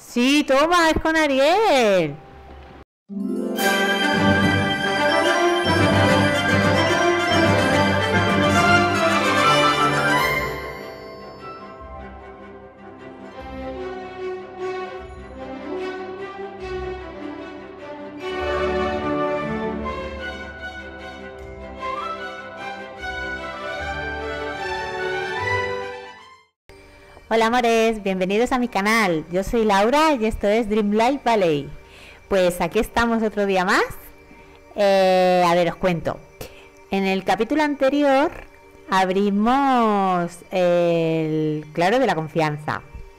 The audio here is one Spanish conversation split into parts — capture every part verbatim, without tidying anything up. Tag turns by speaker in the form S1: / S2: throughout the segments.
S1: Sí, toma, es con Ariel. Hola amores, bienvenidos a mi canal. Yo soy Laura y esto es Dream Life Valley. Pues aquí estamos otro día más. Eh, a ver, os cuento. En el capítulo anterior abrimos el claro de la confianza.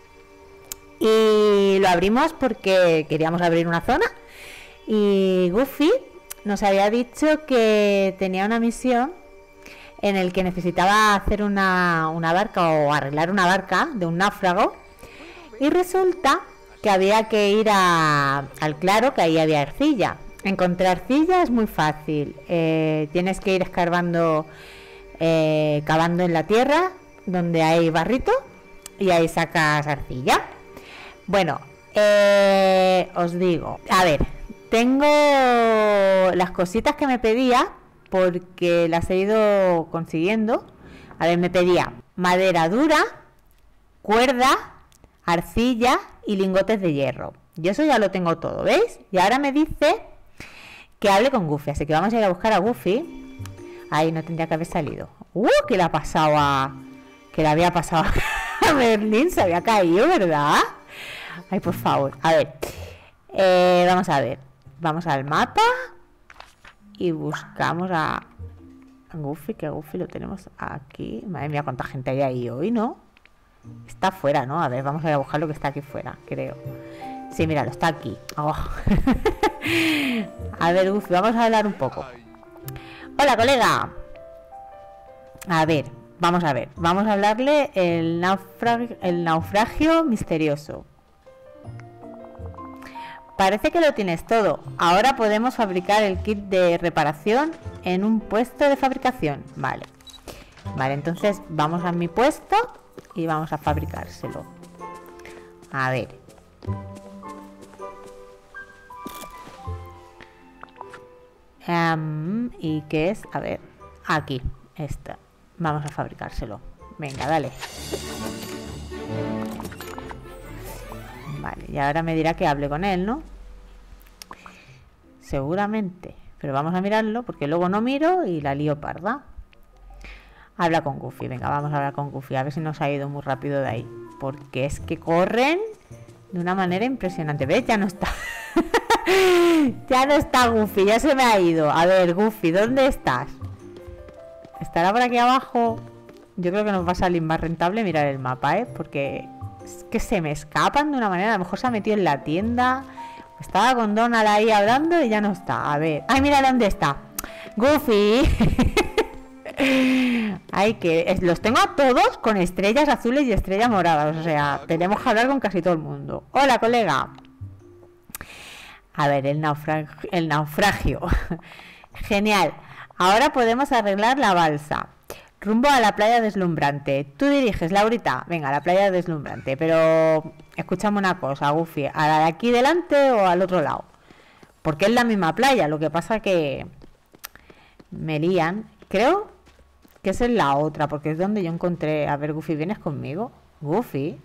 S1: Y lo abrimos porque queríamos abrir una zona. Y Goofy nos había dicho que tenía una misión en el que necesitaba hacer una, una barca o arreglar una barca de un náufrago, y resulta que había que ir a, al claro, que ahí había arcilla. Encontrar arcilla es muy fácil, eh, tienes que ir escarbando, eh, cavando en la tierra donde hay barrito y ahí sacas arcilla. Bueno, eh, os digo, a ver, tengo las cositas que me pedía porque las he ido consiguiendo. A ver, me pedía madera dura, cuerda, arcilla y lingotes de hierro. Yo eso ya lo tengo todo, ¿veis? Y ahora me dice que hable con Goofy, así que vamos a ir a buscar a Goofy. Ahí no tendría que haber salido. ¡Uh! Que le ha pasado a... Que le había pasado a Merlín, se había caído, ¿verdad? Ay, por favor. A ver. Eh, vamos a ver. Vamos al mapa. Y buscamos a Goofy, que Goofy lo tenemos aquí. Madre mía, cuánta gente hay ahí hoy, ¿no? Está fuera, ¿no? A ver, vamos a ir a buscar lo que está aquí fuera, creo. Sí, míralo, está aquí. Oh. A ver, Goofy, vamos a hablar un poco. Hola, colega. A ver, vamos a ver. Vamos a hablarle el naufragio, el naufragio misterioso. Parece que lo tienes todo. Ahora podemos fabricar el kit de reparación en un puesto de fabricación. Vale. Vale, entonces vamos a mi puesto y vamos a fabricárselo. A ver. Um, ¿Y qué es? A ver. Aquí. Esta. Vamos a fabricárselo. Venga, dale. Vale, y ahora me dirá que hable con él, ¿no? Seguramente. Pero vamos a mirarlo porque luego no miro y la lío parda. Habla con Goofy. Venga, vamos a hablar con Goofy. A ver si nos ha ido muy rápido de ahí. Porque es que corren de una manera impresionante. ¿Ves? Ya no está. Ya no está Goofy. Ya se me ha ido. A ver, Goofy, ¿dónde estás? ¿Estará por aquí abajo? Yo creo que nos va a salir más rentable mirar el mapa, ¿eh? Porque... es que se me escapan de una manera. A lo mejor se ha metido en la tienda. Estaba con Donald ahí hablando y ya no está. A ver. ¡Ay, mira dónde está! ¡Goofy! Ay, que los tengo a todos con estrellas azules y estrellas moradas. O sea, tenemos que hablar con casi todo el mundo. ¡Hola, colega! A ver, el naufragio. El naufragio. Genial. Ahora podemos arreglar la balsa. Rumbo a la playa deslumbrante. Tú diriges, Laurita. Venga, a la playa deslumbrante. Pero escúchame una cosa, Goofy. ¿A la de aquí delante o al otro lado? Porque es la misma playa. Lo que pasa que me lían. Creo que esa es la otra, porque es donde yo encontré... A ver, Goofy, ¿vienes conmigo? Goofy.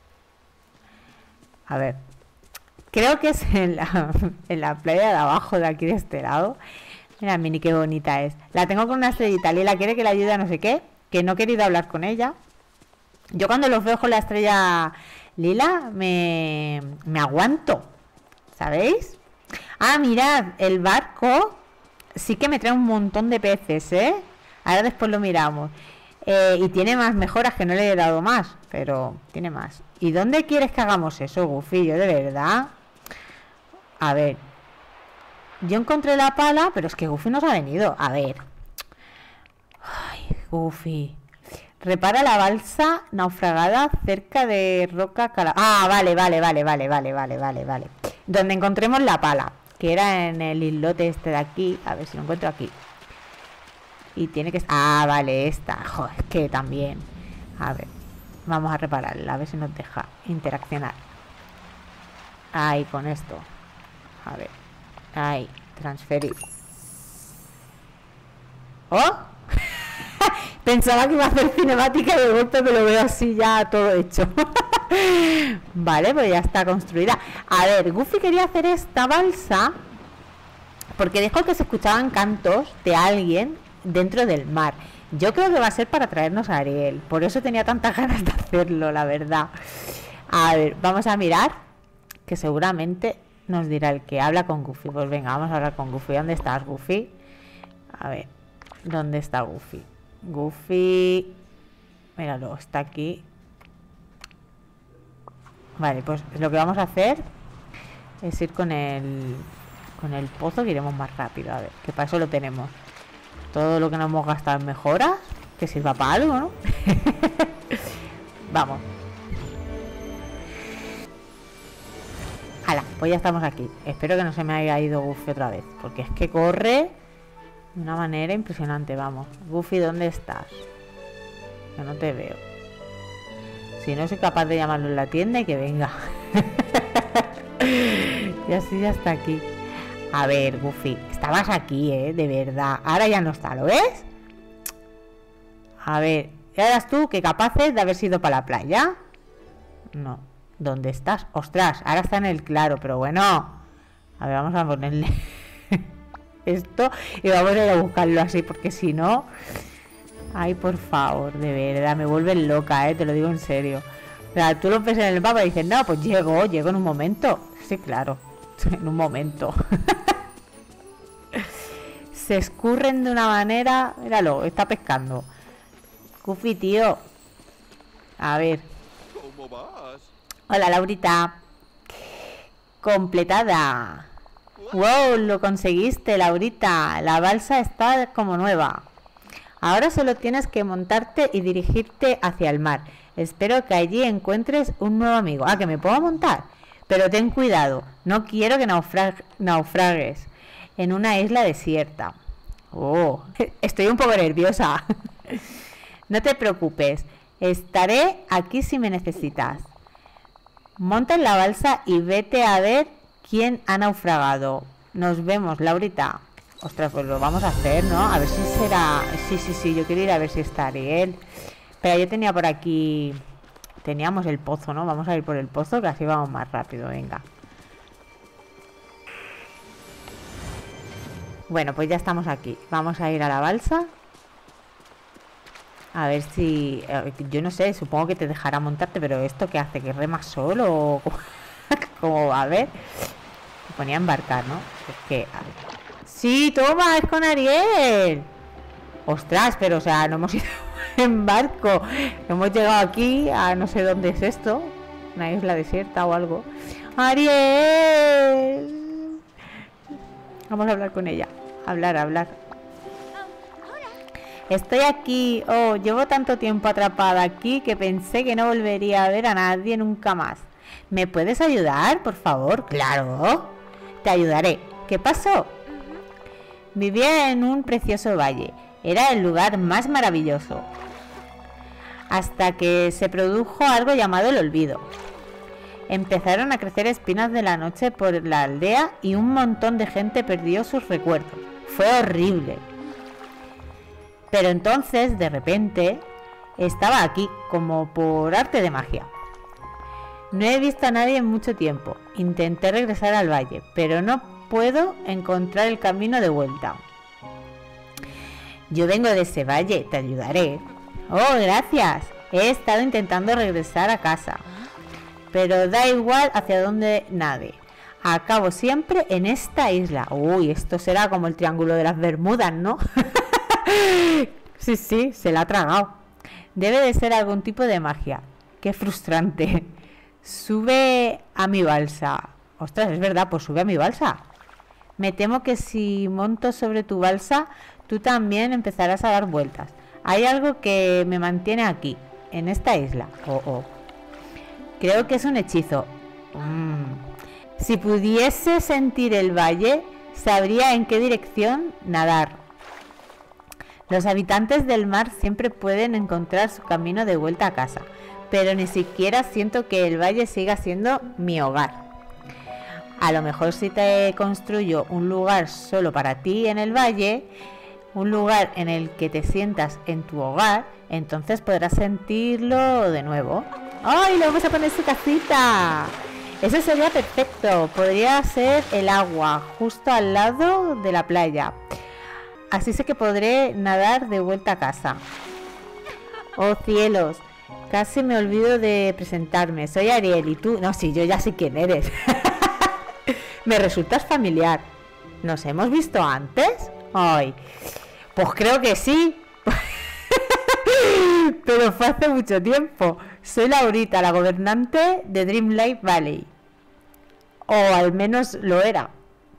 S1: A ver. Creo que es en la, en la playa de abajo, de aquí de este lado. Mira, Mini, qué bonita es. La tengo con una estrellita. Lila quiere que la ayude a no sé qué. Que no he querido hablar con ella. Yo cuando los veo con la estrella Lila me, me aguanto. ¿Sabéis? Ah, mirad, el barco sí que me trae un montón de peces, ¿eh? Ahora después lo miramos. Eh, y tiene más mejoras, que no le he dado más. Pero tiene más. ¿Y dónde quieres que hagamos eso, Goofy? Yo de verdad. A ver. Yo encontré la pala, pero es que Goofy nos ha venido. A ver. Ay, Goofy. Repara la balsa naufragada cerca de Roca Cala... Ah, vale, vale, vale, vale, vale, vale, vale, vale. Donde encontremos la pala, que era en el islote este de aquí. A ver si lo encuentro aquí. Y tiene que... Ah, vale, esta. Joder, es que también. A ver. Vamos a repararla, a ver si nos deja interaccionar. Ahí, con esto. A ver. Ahí, transferir. ¡Oh! Pensaba que iba a hacer cinemática y de golpe me lo veo así ya todo hecho. Vale, pues ya está construida. A ver, Goofy quería hacer esta balsa porque dijo que se escuchaban cantos de alguien dentro del mar. Yo creo que va a ser para traernos a Ariel. Por eso tenía tantas ganas de hacerlo, la verdad. A ver, vamos a mirar, que seguramente nos dirá el que habla con Goofy. Pues venga, vamos a hablar con Goofy. ¿Dónde estás, Goofy? A ver, ¿dónde está Goofy? Goofy... Míralo, está aquí. Vale, pues lo que vamos a hacer es ir con el... Con el pozo, que iremos más rápido. A ver, que para eso lo tenemos. Todo lo que nos hemos gastado en mejoras, que sirva para algo, ¿no? Vamos. Hala, pues ya estamos aquí. Espero que no se me haya ido Goofy otra vez, porque es que corre de una manera impresionante. Vamos, Goofy, ¿dónde estás? Que no te veo. Si no soy capaz de llamarlo en la tienda y que venga. Y así ya está aquí. A ver, Goofy, estabas aquí, ¿eh? De verdad. Ahora ya no está, ¿lo ves? A ver, ¿ya eras tú que capaces de haber sido para la playa? No. ¿Dónde estás? Ostras, ahora está en el claro, pero bueno. A ver, vamos a ponerle esto y vamos a ir a buscarlo así, porque si no... Ay, por favor, de verdad, me vuelven loca, ¿eh? Te lo digo en serio. O sea, tú lo ves en el mapa y dices, no, pues llego, llego en un momento. Sí, claro, en un momento. Se escurren de una manera... Míralo, está pescando. Goofy, tío. A ver.
S2: ¿Cómo vas?
S1: Hola, Laurita. Completada. Wow, lo conseguiste, Laurita. La balsa está como nueva. Ahora solo tienes que montarte y dirigirte hacia el mar. Espero que allí encuentres un nuevo amigo. Ah, que me puedo montar. Pero ten cuidado, no quiero que naufra naufragues en una isla desierta. Oh, estoy un poco nerviosa. No te preocupes, estaré aquí si me necesitas. Monta en la balsa y vete a ver quién ha naufragado. Nos vemos, Laurita. Ostras, pues lo vamos a hacer, ¿no? A ver si será... Sí, sí, sí, yo quiero ir a ver si está Ariel. Pero yo tenía por aquí... Teníamos el pozo, ¿no? Vamos a ir por el pozo, que así vamos más rápido, venga. Bueno, pues ya estamos aquí. Vamos a ir a la balsa. A ver si... Eh, yo no sé, supongo que te dejará montarte, pero ¿esto qué hace? ¿Que rema solo? O... Como, a ver... Me ponía a embarcar, ¿no? Es que... A ver. Sí, toma, es con Ariel. Ostras, pero o sea, no hemos ido en barco. Hemos llegado aquí a no sé dónde es esto. Una isla desierta o algo. Ariel. Vamos a hablar con ella. Hablar, hablar. Estoy aquí. Oh, llevo tanto tiempo atrapada aquí que pensé que no volvería a ver a nadie nunca más. ¿Me puedes ayudar, por favor? Claro. Te ayudaré. ¿Qué pasó? Vivía en un precioso valle. Era el lugar más maravilloso. Hasta que se produjo algo llamado el olvido. Empezaron a crecer espinas de la noche por la aldea y un montón de gente perdió sus recuerdos. Fue horrible. Pero entonces, de repente, estaba aquí, como por arte de magia. No he visto a nadie en mucho tiempo. Intenté regresar al valle, pero no puedo encontrar el camino de vuelta. Yo vengo de ese valle, te ayudaré. Oh, gracias. He estado intentando regresar a casa, pero da igual hacia dónde nade. Acabo siempre en esta isla. Uy, esto será como el Triángulo de las Bermudas, ¿no? Sí, sí, se la ha tragado. Debe de ser algún tipo de magia. Qué frustrante. Sube a mi balsa. Ostras, es verdad, pues sube a mi balsa. Me temo que si monto sobre tu balsa, tú también empezarás a dar vueltas. Hay algo que me mantiene aquí, en esta isla. Oh, oh. Creo que es un hechizo. Mm. Si pudiese sentir el valle, sabría en qué dirección nadar. Los habitantes del mar siempre pueden encontrar su camino de vuelta a casa, pero ni siquiera siento que el valle siga siendo mi hogar. A lo mejor si te construyo un lugar solo para ti en el valle, un lugar en el que te sientas en tu hogar, entonces podrás sentirlo de nuevo. ¡Ay, le vamos a poner su casita! Eso sería perfecto. Podría ser el agua, justo al lado de la playa. Así sé que podré nadar de vuelta a casa. ¡Oh, cielos! Casi me olvido de presentarme. Soy Ariel y tú... No, sí, yo ya sé quién eres. Me resultas familiar. ¿Nos hemos visto antes? Ay, pues creo que sí. Pero fue hace mucho tiempo. Soy Laurita, la gobernante de Dreamlight Valley. O al menos lo era.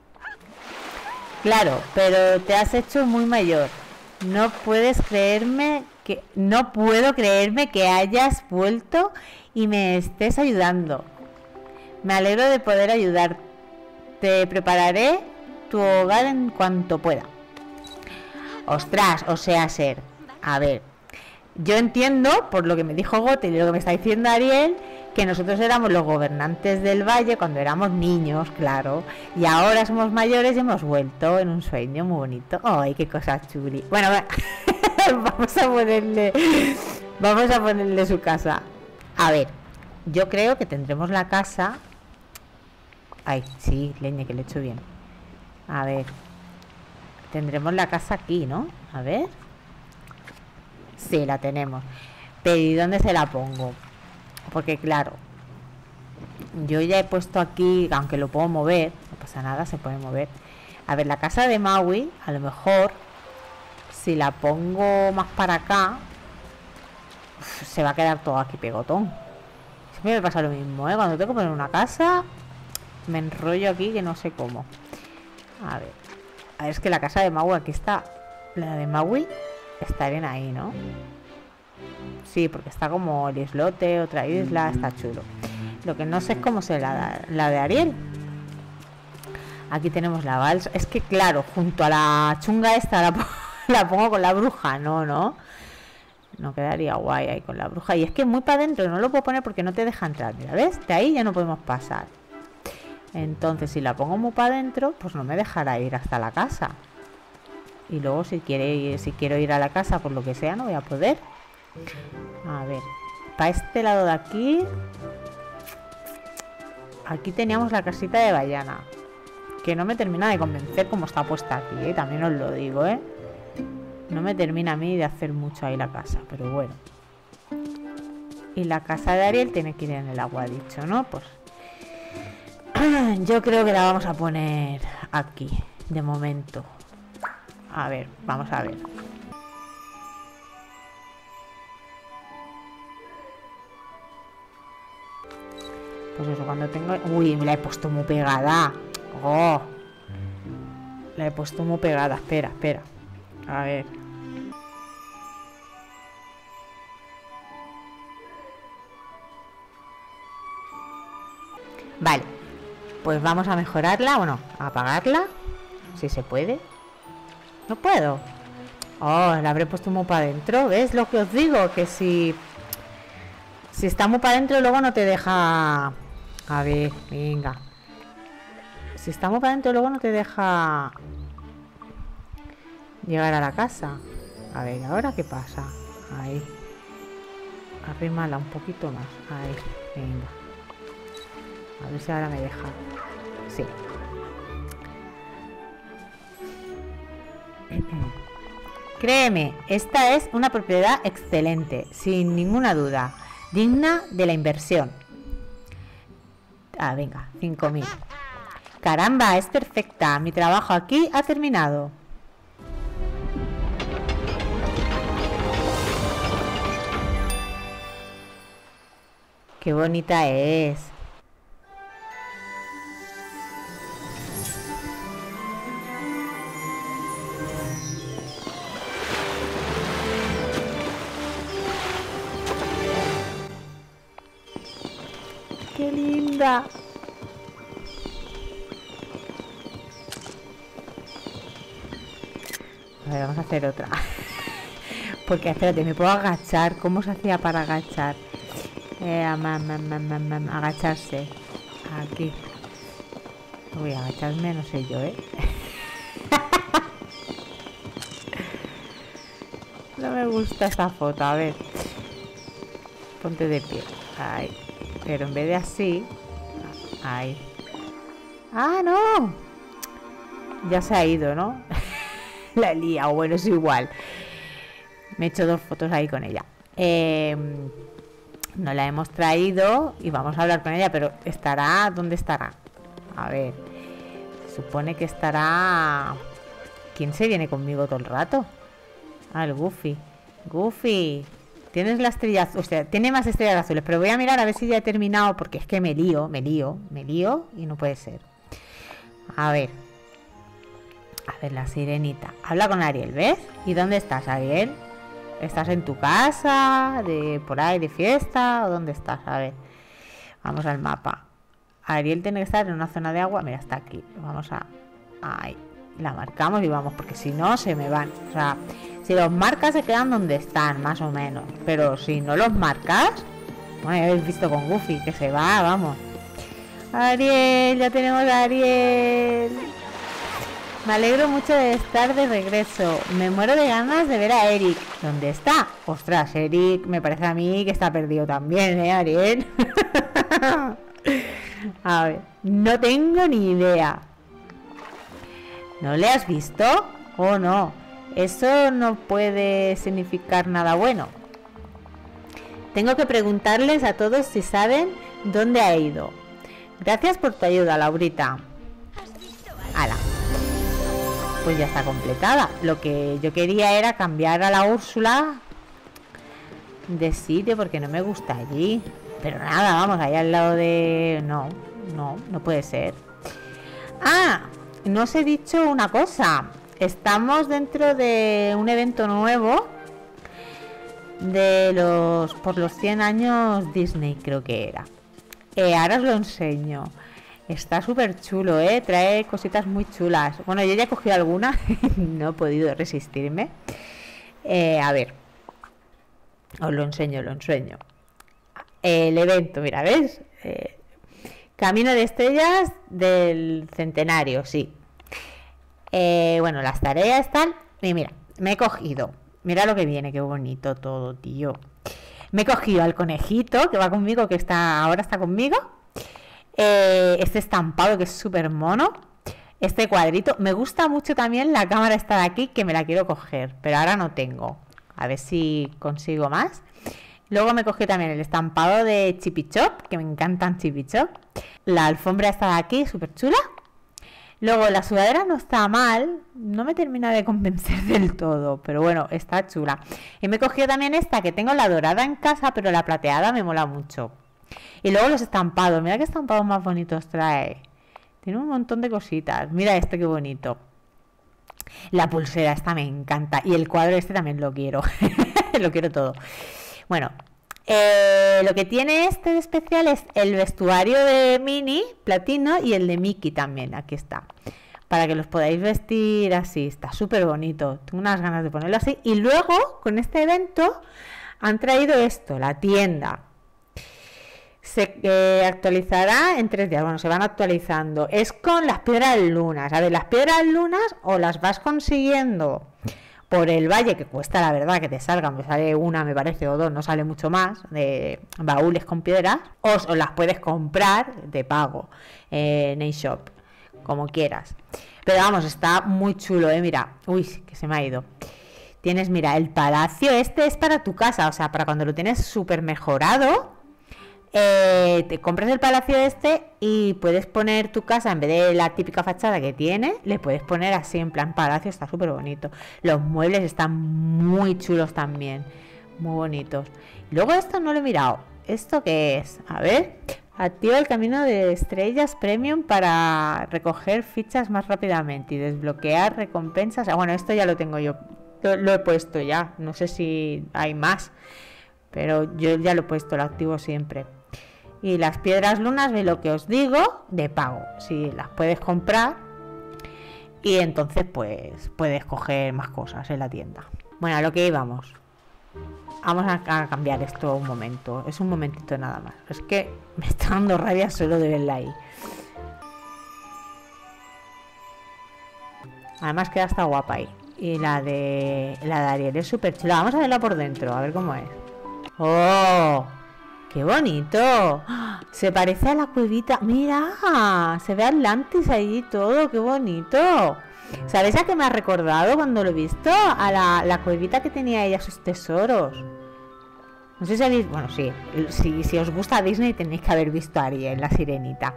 S1: Claro, pero te has hecho muy mayor. No puedes creerme que... No puedo creerme que hayas vuelto y me estés ayudando. Me alegro de poder ayudar. Te prepararé tu hogar en cuanto pueda. Ostras, o sea ser. A ver, yo entiendo, por lo que me dijo Gothel y lo que me está diciendo Ariel, que nosotros éramos los gobernantes del valle cuando éramos niños, claro. Y ahora somos mayores y hemos vuelto en un sueño muy bonito. ¡Ay, qué cosa chuli! Bueno, vamos a ponerle... Vamos a ponerle su casa. A ver, yo creo que tendremos la casa... Ay, sí, leña, que le he hecho bien. A ver. Tendremos la casa aquí, ¿no? A ver. Sí, la tenemos. Pero ¿y dónde se la pongo? Porque claro, yo ya he puesto aquí, aunque lo puedo mover, no pasa nada, se puede mover. A ver, la casa de Maui, a lo mejor, si la pongo más para acá, uf, se va a quedar todo aquí pegotón. Siempre me pasa lo mismo, ¿eh? Cuando tengo que poner una casa, me enrollo aquí que no sé cómo. A ver. A ver, es que la casa de Maui, aquí está. La de Maui está bien ahí, ¿no? Sí, porque está como el islote, otra isla, está chulo. Lo que no sé es cómo se la, la de Ariel. Aquí tenemos la balsa. Es que claro, junto a la chunga esta la, la pongo con la bruja. No, no. No quedaría guay ahí con la bruja. Y es que muy para adentro no lo puedo poner porque no te deja entrar. Mira, ¿ves? De ahí ya no podemos pasar. Entonces si la pongo muy para adentro, pues no me dejará ir hasta la casa. Y luego si quiere ir, si quiero ir a la casa por lo que sea, no voy a poder. A ver, para este lado de aquí, aquí teníamos la casita de Bayana, que no me termina de convencer como está puesta aquí, ¿eh? También os lo digo, ¿eh? No me termina a mí de hacer mucho ahí la casa, pero bueno. Y la casa de Ariel tiene que ir en el agua, dicho, ¿no? Pues yo creo que la vamos a poner aquí, de momento. A ver, vamos a ver. Pues eso, cuando tengo... Uy, me la he puesto muy pegada. Oh, la he puesto muy pegada. Espera, espera. A ver. Vale. Pues vamos a mejorarla. Bueno, a apagarla. Si se puede. No puedo. Oh, la habré puesto muy para adentro. ¿Ves lo que os digo? Que si... Si está muy para adentro luego no te deja... A ver, venga. Si está muy para adentro luego no te deja... Llegar a la casa. A ver, ¿ahora qué pasa? Ahí. Arrímala un poquito más. Ahí, venga. A ver si ahora me deja. Sí. Créeme, esta es una propiedad excelente, sin ninguna duda, digna de la inversión. Ah, venga, cinco mil. Caramba, es perfecta. Mi trabajo aquí ha terminado. Qué bonita es. ¡Qué linda! A ver, vamos a hacer otra. Porque, espérate, me puedo agachar. ¿Cómo se hacía para agachar? Eh, mam, mam, mam, mam, mam, agacharse. Aquí. Voy a agacharme, no sé yo, ¿eh? No me gusta esta foto, a ver. Ponte de pie. Ahí. Pero en vez de así... Ahí. ¡Ah, no! Ya se ha ido, ¿no? La he liado, bueno, es igual. Me he hecho dos fotos ahí con ella. Eh, no la hemos traído y vamos a hablar con ella, pero estará... ¿Dónde estará? A ver. Se supone que estará... ¿Quién se viene conmigo todo el rato? Ah, el Goofy. Goofy, tienes la estrella azul, o sea, tiene más estrellas azules, pero voy a mirar a ver si ya he terminado, porque es que me lío, me lío, me lío y no puede ser. A ver. A ver, la sirenita. Habla con Ariel, ¿ves? ¿Y dónde estás, Ariel? ¿Estás en tu casa? ¿De por ahí de fiesta? ¿O dónde estás? A ver. Vamos al mapa. Ariel tiene que estar en una zona de agua. Mira, está aquí. Vamos a... Ahí. La marcamos y vamos, porque si no se me van. O sea, si los marcas se quedan donde están, más o menos. Pero si no los marcas... Bueno, ya habéis visto con Goofy que se va, vamos. Ariel, ya tenemos a Ariel. Me alegro mucho de estar de regreso. Me muero de ganas de ver a Eric. ¿Dónde está? Ostras, Eric, me parece a mí que está perdido también, ¿eh, Ariel? A ver, no tengo ni idea. ¿No le has visto? Oh, no. Eso no puede significar nada bueno. Tengo que preguntarles a todos si saben dónde ha ido. Gracias por tu ayuda, Laurita. ¡Hala! Pues ya está completada. Lo que yo quería era cambiar a la Úrsula de sitio porque no me gusta allí. Pero nada, vamos, ahí al lado de... No, no, no puede ser. ¡Ah! No os he dicho una cosa. Estamos dentro de un evento nuevo de los por los cien años Disney, creo que era. Eh, ahora os lo enseño. Está súper chulo, ¿eh? Trae cositas muy chulas. Bueno, yo ya he cogido alguna. No he podido resistirme. Eh, a ver. Os lo enseño, lo enseño. El evento, mira, ¿ves? Eh, Camino de Estrellas del Centenario, sí. Eh, bueno, las tareas están... Y mira, me he cogido... Mira lo que viene, qué bonito todo, tío. Me he cogido al conejito que va conmigo, que está ahora está conmigo. Eh, este estampado que es súper mono. Este cuadrito. Me gusta mucho también la cámara esta de aquí, que me la quiero coger, pero ahora no tengo. A ver si consigo más. Luego me cogí también el estampado de Chippy Chop, que me encantan Chippy Chop. La alfombra esta de aquí, súper chula. Luego la sudadera no está mal, no me termina de convencer del todo, pero bueno, está chula. Y me he cogido también esta, que tengo la dorada en casa, pero la plateada me mola mucho. Y luego los estampados, mira qué estampados más bonitos trae. Tiene un montón de cositas, mira este qué bonito. La pulsera esta me encanta, y el cuadro este también lo quiero, lo quiero todo. Bueno, eh, lo que tiene este de especial es el vestuario de Minnie, platino, y el de Mickey también, aquí está. Para que los podáis vestir así, está súper bonito. Tengo unas ganas de ponerlo así. Y luego, con este evento, han traído esto, la tienda. Se eh, actualizará en tres días, bueno, se van actualizando. Es con las piedras lunas. A ver, las piedras lunas o las vas consiguiendo por el valle, que cuesta la verdad que te salgan, me sale una me parece o dos, no sale mucho más, de baúles con piedras, o, o las puedes comprar de pago eh, en eShop, como quieras. Pero vamos, está muy chulo, eh, mira, uy, que se me ha ido. Tienes, mira, el palacio, este es para tu casa, o sea, para cuando lo tienes súper mejorado. Eh, te compras el palacio este y puedes poner tu casa, en vez de la típica fachada que tiene, le puedes poner así en plan palacio, está súper bonito. Los muebles están muy chulos también, muy bonitos. Luego esto no lo he mirado. ¿Esto qué es? A ver, activa el camino de estrellas premium para recoger fichas más rápidamente y desbloquear recompensas. Ah, bueno, esto ya lo tengo yo, lo, lo he puesto ya, no sé si hay más, pero yo ya lo he puesto, lo activo siempre. Y las piedras lunas, de lo que os digo, de pago. Si las puedes comprar y entonces pues puedes coger más cosas en la tienda. Bueno, a lo que íbamos. Vamos a, a cambiar esto un momento. Es un momentito nada más. Es que me está dando rabia solo de verla ahí. Además queda hasta guapa ahí. Y la de la de Ariel es súper chula. Vamos a verla por dentro, a ver cómo es. ¡Oh! ¡Qué bonito! Se parece a la cuevita. ¡Mira! Se ve Atlantis ahí y todo. ¡Qué bonito! ¿Sabéis a qué me ha recordado cuando lo he visto? A la, la cuevita que tenía ella, sus tesoros. No sé si habéis... Bueno, sí. Si, si os gusta Disney tenéis que haber visto a Ariel, la sirenita.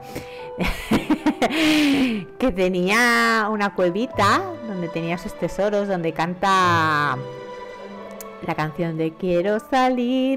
S1: Que tenía una cuevita donde tenía sus tesoros, donde canta la canción de Quiero salir.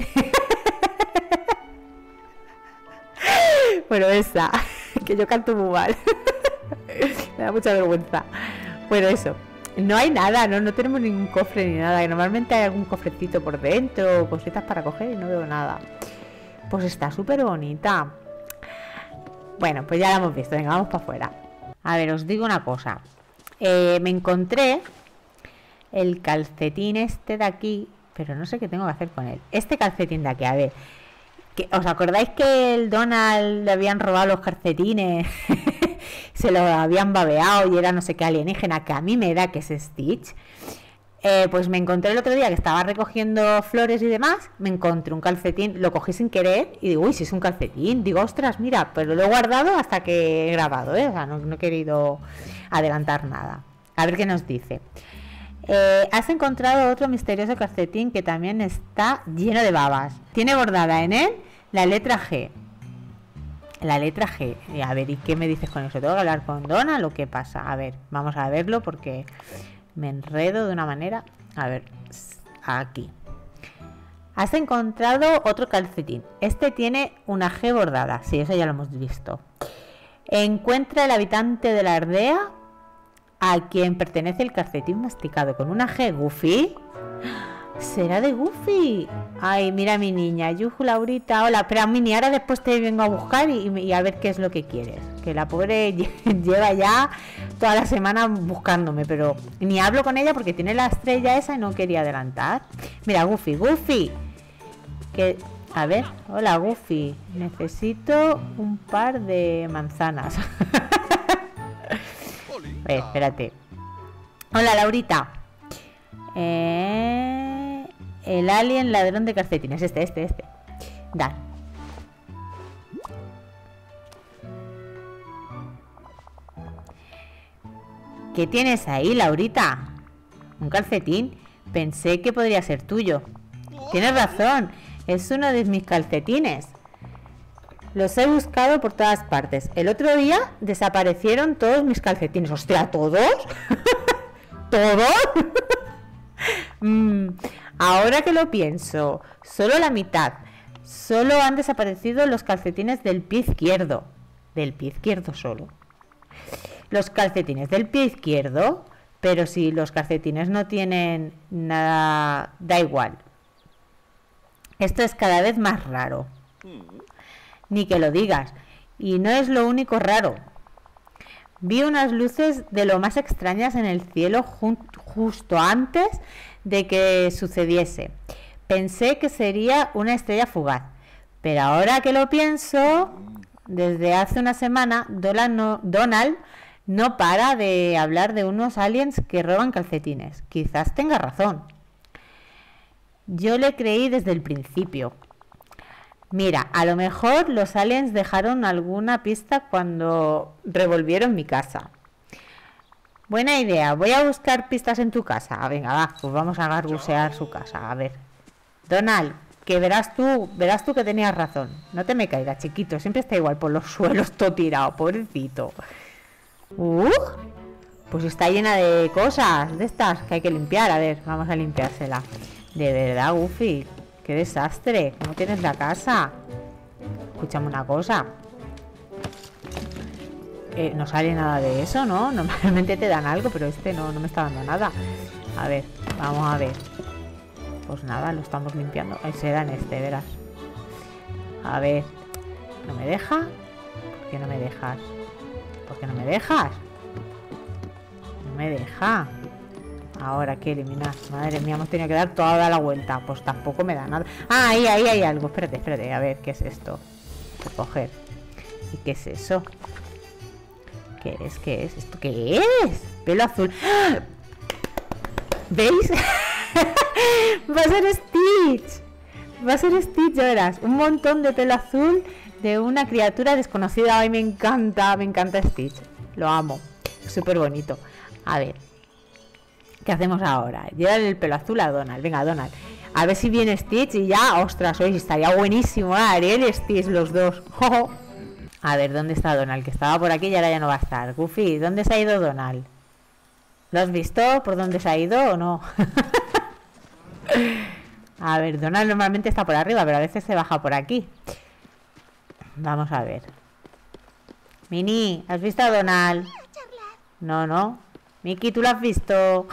S1: Bueno, esa, que yo canto muy mal. Me da mucha vergüenza. Bueno, eso. No hay nada, no, no tenemos ningún cofre ni nada. Que normalmente hay algún cofrecito por dentro, cositas para coger y no veo nada. Pues está súper bonita. Bueno, pues ya la hemos visto. Venga, vamos para afuera. A ver, os digo una cosa. Eh, me encontré el calcetín este de aquí, pero no sé qué tengo que hacer con él. Este calcetín de aquí, a ver. Que, ¿os acordáis que el Donald le habían robado los calcetines? Se lo habían babeado y era no sé qué alienígena, que a mí me da que es Stitch. Eh, pues me encontré el otro día que estaba recogiendo flores y demás, me encontré un calcetín, lo cogí sin querer y digo, uy, si es un calcetín, digo, ostras, mira, pero lo he guardado hasta que he grabado, ¿eh? O sea, no, no he querido adelantar nada. A ver qué nos dice. Eh, has encontrado otro misterioso calcetín que también está lleno de babas. Tiene bordada en él la letra G. La letra G. Y a ver, ¿y qué me dices con eso? ¿Tengo que hablar con Donald o qué pasa? A ver, vamos a verlo porque me enredo de una manera. A ver, aquí. Has encontrado otro calcetín. Este tiene una G bordada. Sí, eso ya lo hemos visto. Encuentra el habitante de la aldea a quien pertenece el calcetín masticado con una G. Goofy. ¿Será de Goofy? Ay, mira mi niña. Yuju, Laurita. Hola, espera, Mini, ahora después te vengo a buscar y, y a ver qué es lo que quieres. Que la pobre lleva ya toda la semana buscándome, pero ni hablo con ella porque tiene la estrella esa y no quería adelantar. Mira, Goofy, Goofy. Que, a ver, hola, Goofy. Necesito un par de manzanas. A ver, espérate. Hola, Laurita. Eh, el alien ladrón de calcetines. Este, este, este. Da. ¿Qué tienes ahí, Laurita? ¿Un calcetín? Pensé que podría ser tuyo. Tienes razón. Es uno de mis calcetines. Los he buscado por todas partes. El otro día desaparecieron todos mis calcetines. ¡Hostia, todos! ¿Todos? mm, ahora que lo pienso, solo la mitad. Solo han desaparecido los calcetines del pie izquierdo. Del pie izquierdo solo. Los calcetines del pie izquierdo. Pero si los calcetines no tienen nada, da igual. Esto es cada vez más raro. Ni que lo digas. Y no es lo único raro. Vi unas luces de lo más extrañas en el cielo ju justo antes de que sucediese. Pensé que sería una estrella fugaz. Pero ahora que lo pienso, desde hace una semana, Donald no, Donald no para de hablar de unos aliens que roban calcetines. Quizás tenga razón. Yo le creí desde el principio. Mira, a lo mejor los aliens dejaron alguna pista cuando revolvieron mi casa. Buena idea, voy a buscar pistas en tu casa. Ah, venga, va, pues vamos a garbusear su casa. A ver. Donald, que verás tú, verás tú que tenías razón. No te me caigas, chiquito, siempre está igual por los suelos, todo tirado, pobrecito. Uh, pues está llena de cosas de estas que hay que limpiar. A ver, vamos a limpiársela. De verdad, Goofy. ¡Qué desastre! ¿Cómo tienes la casa? Escúchame una cosa. Eh, no sale nada de eso, ¿no? Normalmente te dan algo, pero este no, no me está dando nada. A ver, vamos a ver. Pues nada, lo estamos limpiando. Ahí será en este, verás. A ver. ¿No me deja? ¿Por qué no me dejas? ¿Por qué no me dejas? No me deja. Ahora que eliminar. Madre mía, hemos tenido que dar toda la vuelta. Pues tampoco me da nada. Ah, ahí, ahí hay algo. Espérate, espérate. A ver, ¿qué es esto? Recoger. ¿Y qué es eso? ¿Qué es? ¿Qué es? ¿Esto qué es? Pelo azul. ¡Ah! ¿Veis? Va a ser Stitch. Va a ser Stitch, ya verás. Un montón de pelo azul de una criatura desconocida. Ay, me encanta, me encanta Stitch. Lo amo. Súper bonito. A ver. ¿Qué hacemos ahora? Llévale el pelo azul a Donald. Venga, Donald. A ver si viene Stitch y ya, ostras, hoy estaría buenísimo, ¿eh? Ariel y Stitch, los dos. A ver, ¿dónde está Donald? Que estaba por aquí y ahora ya no va a estar. Goofy, ¿dónde se ha ido Donald? ¿Lo has visto? ¿Por dónde se ha ido o no? A ver, Donald normalmente está por arriba, pero a veces se baja por aquí. Vamos a ver. Mini, ¿has visto a Donald? No, no. Miki, ¿tú lo has visto?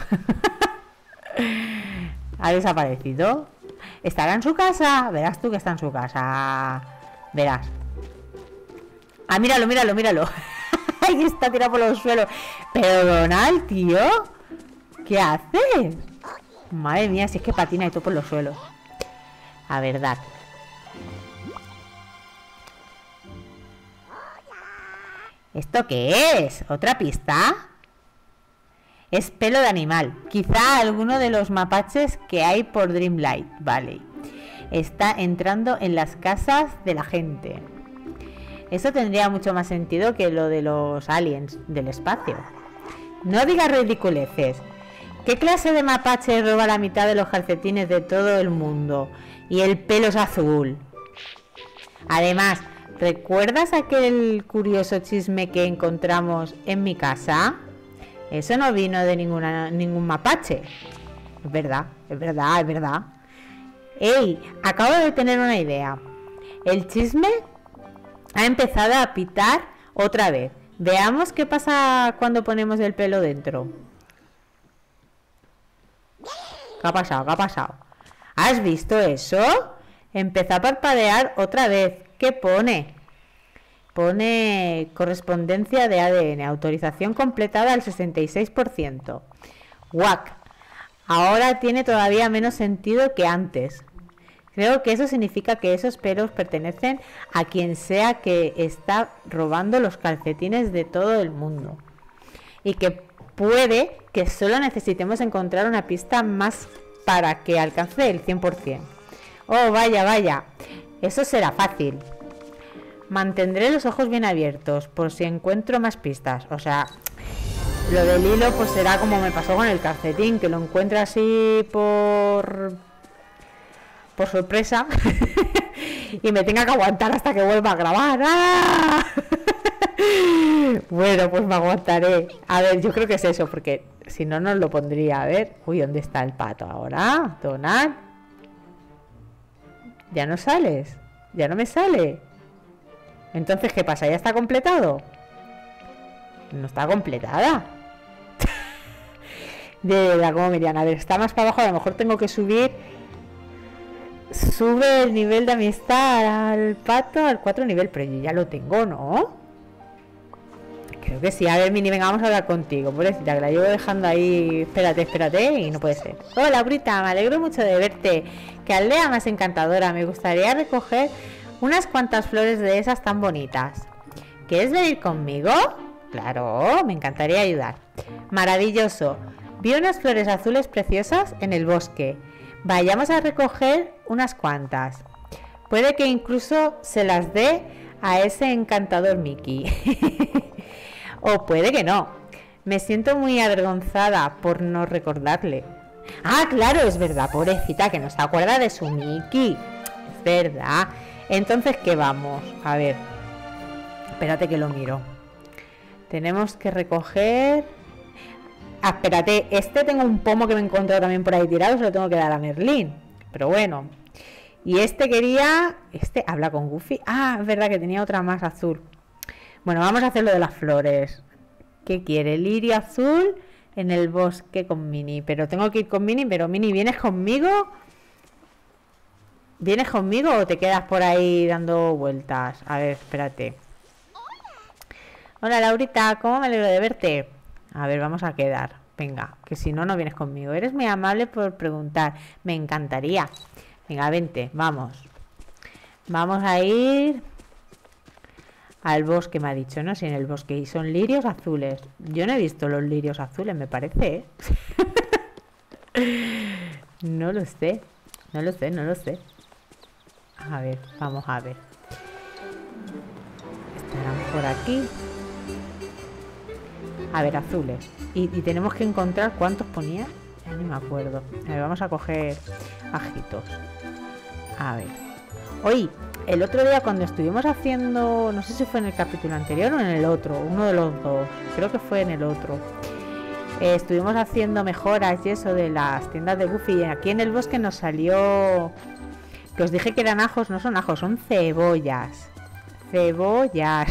S1: ¿Ha desaparecido? ¿Estará en su casa? Verás tú que está en su casa. Verás. Ah, míralo, míralo, míralo. Ahí está tirado por los suelos. Pero Donald, tío, ¿qué haces? Madre mía, si es que patina y todo por los suelos. A verdad. ¿Esto qué es? ¿Otra pista? Es pelo de animal. Quizá alguno de los mapaches que hay por Dreamlight Valley. Está entrando en las casas de la gente. Eso tendría mucho más sentido que lo de los aliens del espacio. No digas ridiculeces. ¿Qué clase de mapache roba la mitad de los calcetines de todo el mundo? Y el pelo es azul. Además, ¿recuerdas aquel curioso chisme que encontramos en mi casa? Eso no vino de ninguna, ningún mapache. Es verdad, es verdad, es verdad. ¡Ey! Acabo de tener una idea. El chisme ha empezado a pitar otra vez. Veamos qué pasa cuando ponemos el pelo dentro. ¿Qué ha pasado? ¿Qué ha pasado? ¿Has visto eso? Empezó a parpadear otra vez. ¿Qué pone? Pone correspondencia de A D N. Autorización completada al sesenta y seis por ciento. Guac. Ahora tiene todavía menos sentido que antes. Creo que eso significa que esos pelos pertenecen a quien sea que está robando los calcetines de todo el mundo. Y que puede que solo necesitemos encontrar una pista más para que alcance el cien por ciento. Oh, vaya, vaya. Eso será fácil. Mantendré los ojos bien abiertos por si encuentro más pistas. O sea, lo del hilo pues será como me pasó con el calcetín, que lo encuentro así por... por sorpresa y me tenga que aguantar hasta que vuelva a grabar. ¡Ah! Bueno, pues me aguantaré. A ver, yo creo que es eso, porque si no, no lo pondría. A ver, uy, ¿dónde está el pato ahora? Donald, ya no sales, ya no me sale. Entonces, ¿qué pasa? ¿Ya está completado? No está completada. De verdad, como Miriam, a ver, está más para abajo, a lo mejor tengo que subir. Sube el nivel de amistad al pato al cuatro nivel, pero yo ya lo tengo, ¿no? Creo que sí. A ver, Mini, venga, vamos a hablar contigo, pobrecita, que la llevo dejando ahí. Espérate, espérate, y no puede ser. Hola, Brita, me alegro mucho de verte. Qué aldea más encantadora. Me gustaría recoger unas cuantas flores de esas tan bonitas. ¿Quieres venir conmigo? Claro, me encantaría ayudar. Maravilloso. Vi unas flores azules preciosas en el bosque. Vayamos a recoger unas cuantas. Puede que incluso se las dé a ese encantador Mickey. O puede que no. Me siento muy avergonzada por no recordarle. Ah, claro, es verdad, pobrecita, que no se acuerda de su Mickey. Es verdad. Entonces, ¿qué vamos? A ver. Espérate que lo miro. Tenemos que recoger... Ah, espérate, este tengo un pomo que me he encontrado también por ahí tirado, se lo tengo que dar a Merlín. Pero bueno. Y este quería... Este habla con Goofy. Ah, es verdad que tenía otra más azul. Bueno, vamos a hacer lo de las flores. ¿Qué quiere? Lirio azul en el bosque con Minnie. Pero tengo que ir con Minnie. Pero Minnie, ¿vienes conmigo? ¿Vienes conmigo o te quedas por ahí dando vueltas? A ver, espérate. Hola, Laurita, ¿cómo me alegro de verte? A ver, vamos a quedar. Venga, que si no, no vienes conmigo. Eres muy amable por preguntar. Me encantaría. Venga, vente, vamos. Vamos a ir al bosque, me ha dicho, ¿no? Si en el bosque, y son lirios azules. Yo no he visto los lirios azules, me parece, ¿eh? No lo sé, no lo sé, no lo sé. A ver, vamos a ver. Estarán por aquí. A ver, azules. Y, y tenemos que encontrar cuántos ponía. Ya ni me acuerdo. A ver, vamos a coger ajitos. A ver. Hoy, el otro día cuando estuvimos haciendo, no sé si fue en el capítulo anterior o en el otro, uno de los dos, creo que fue en el otro, eh, estuvimos haciendo mejoras y eso de las tiendas de Goofy, y aquí en el bosque nos salió, que os dije que eran ajos, no son ajos, son cebollas, cebollas.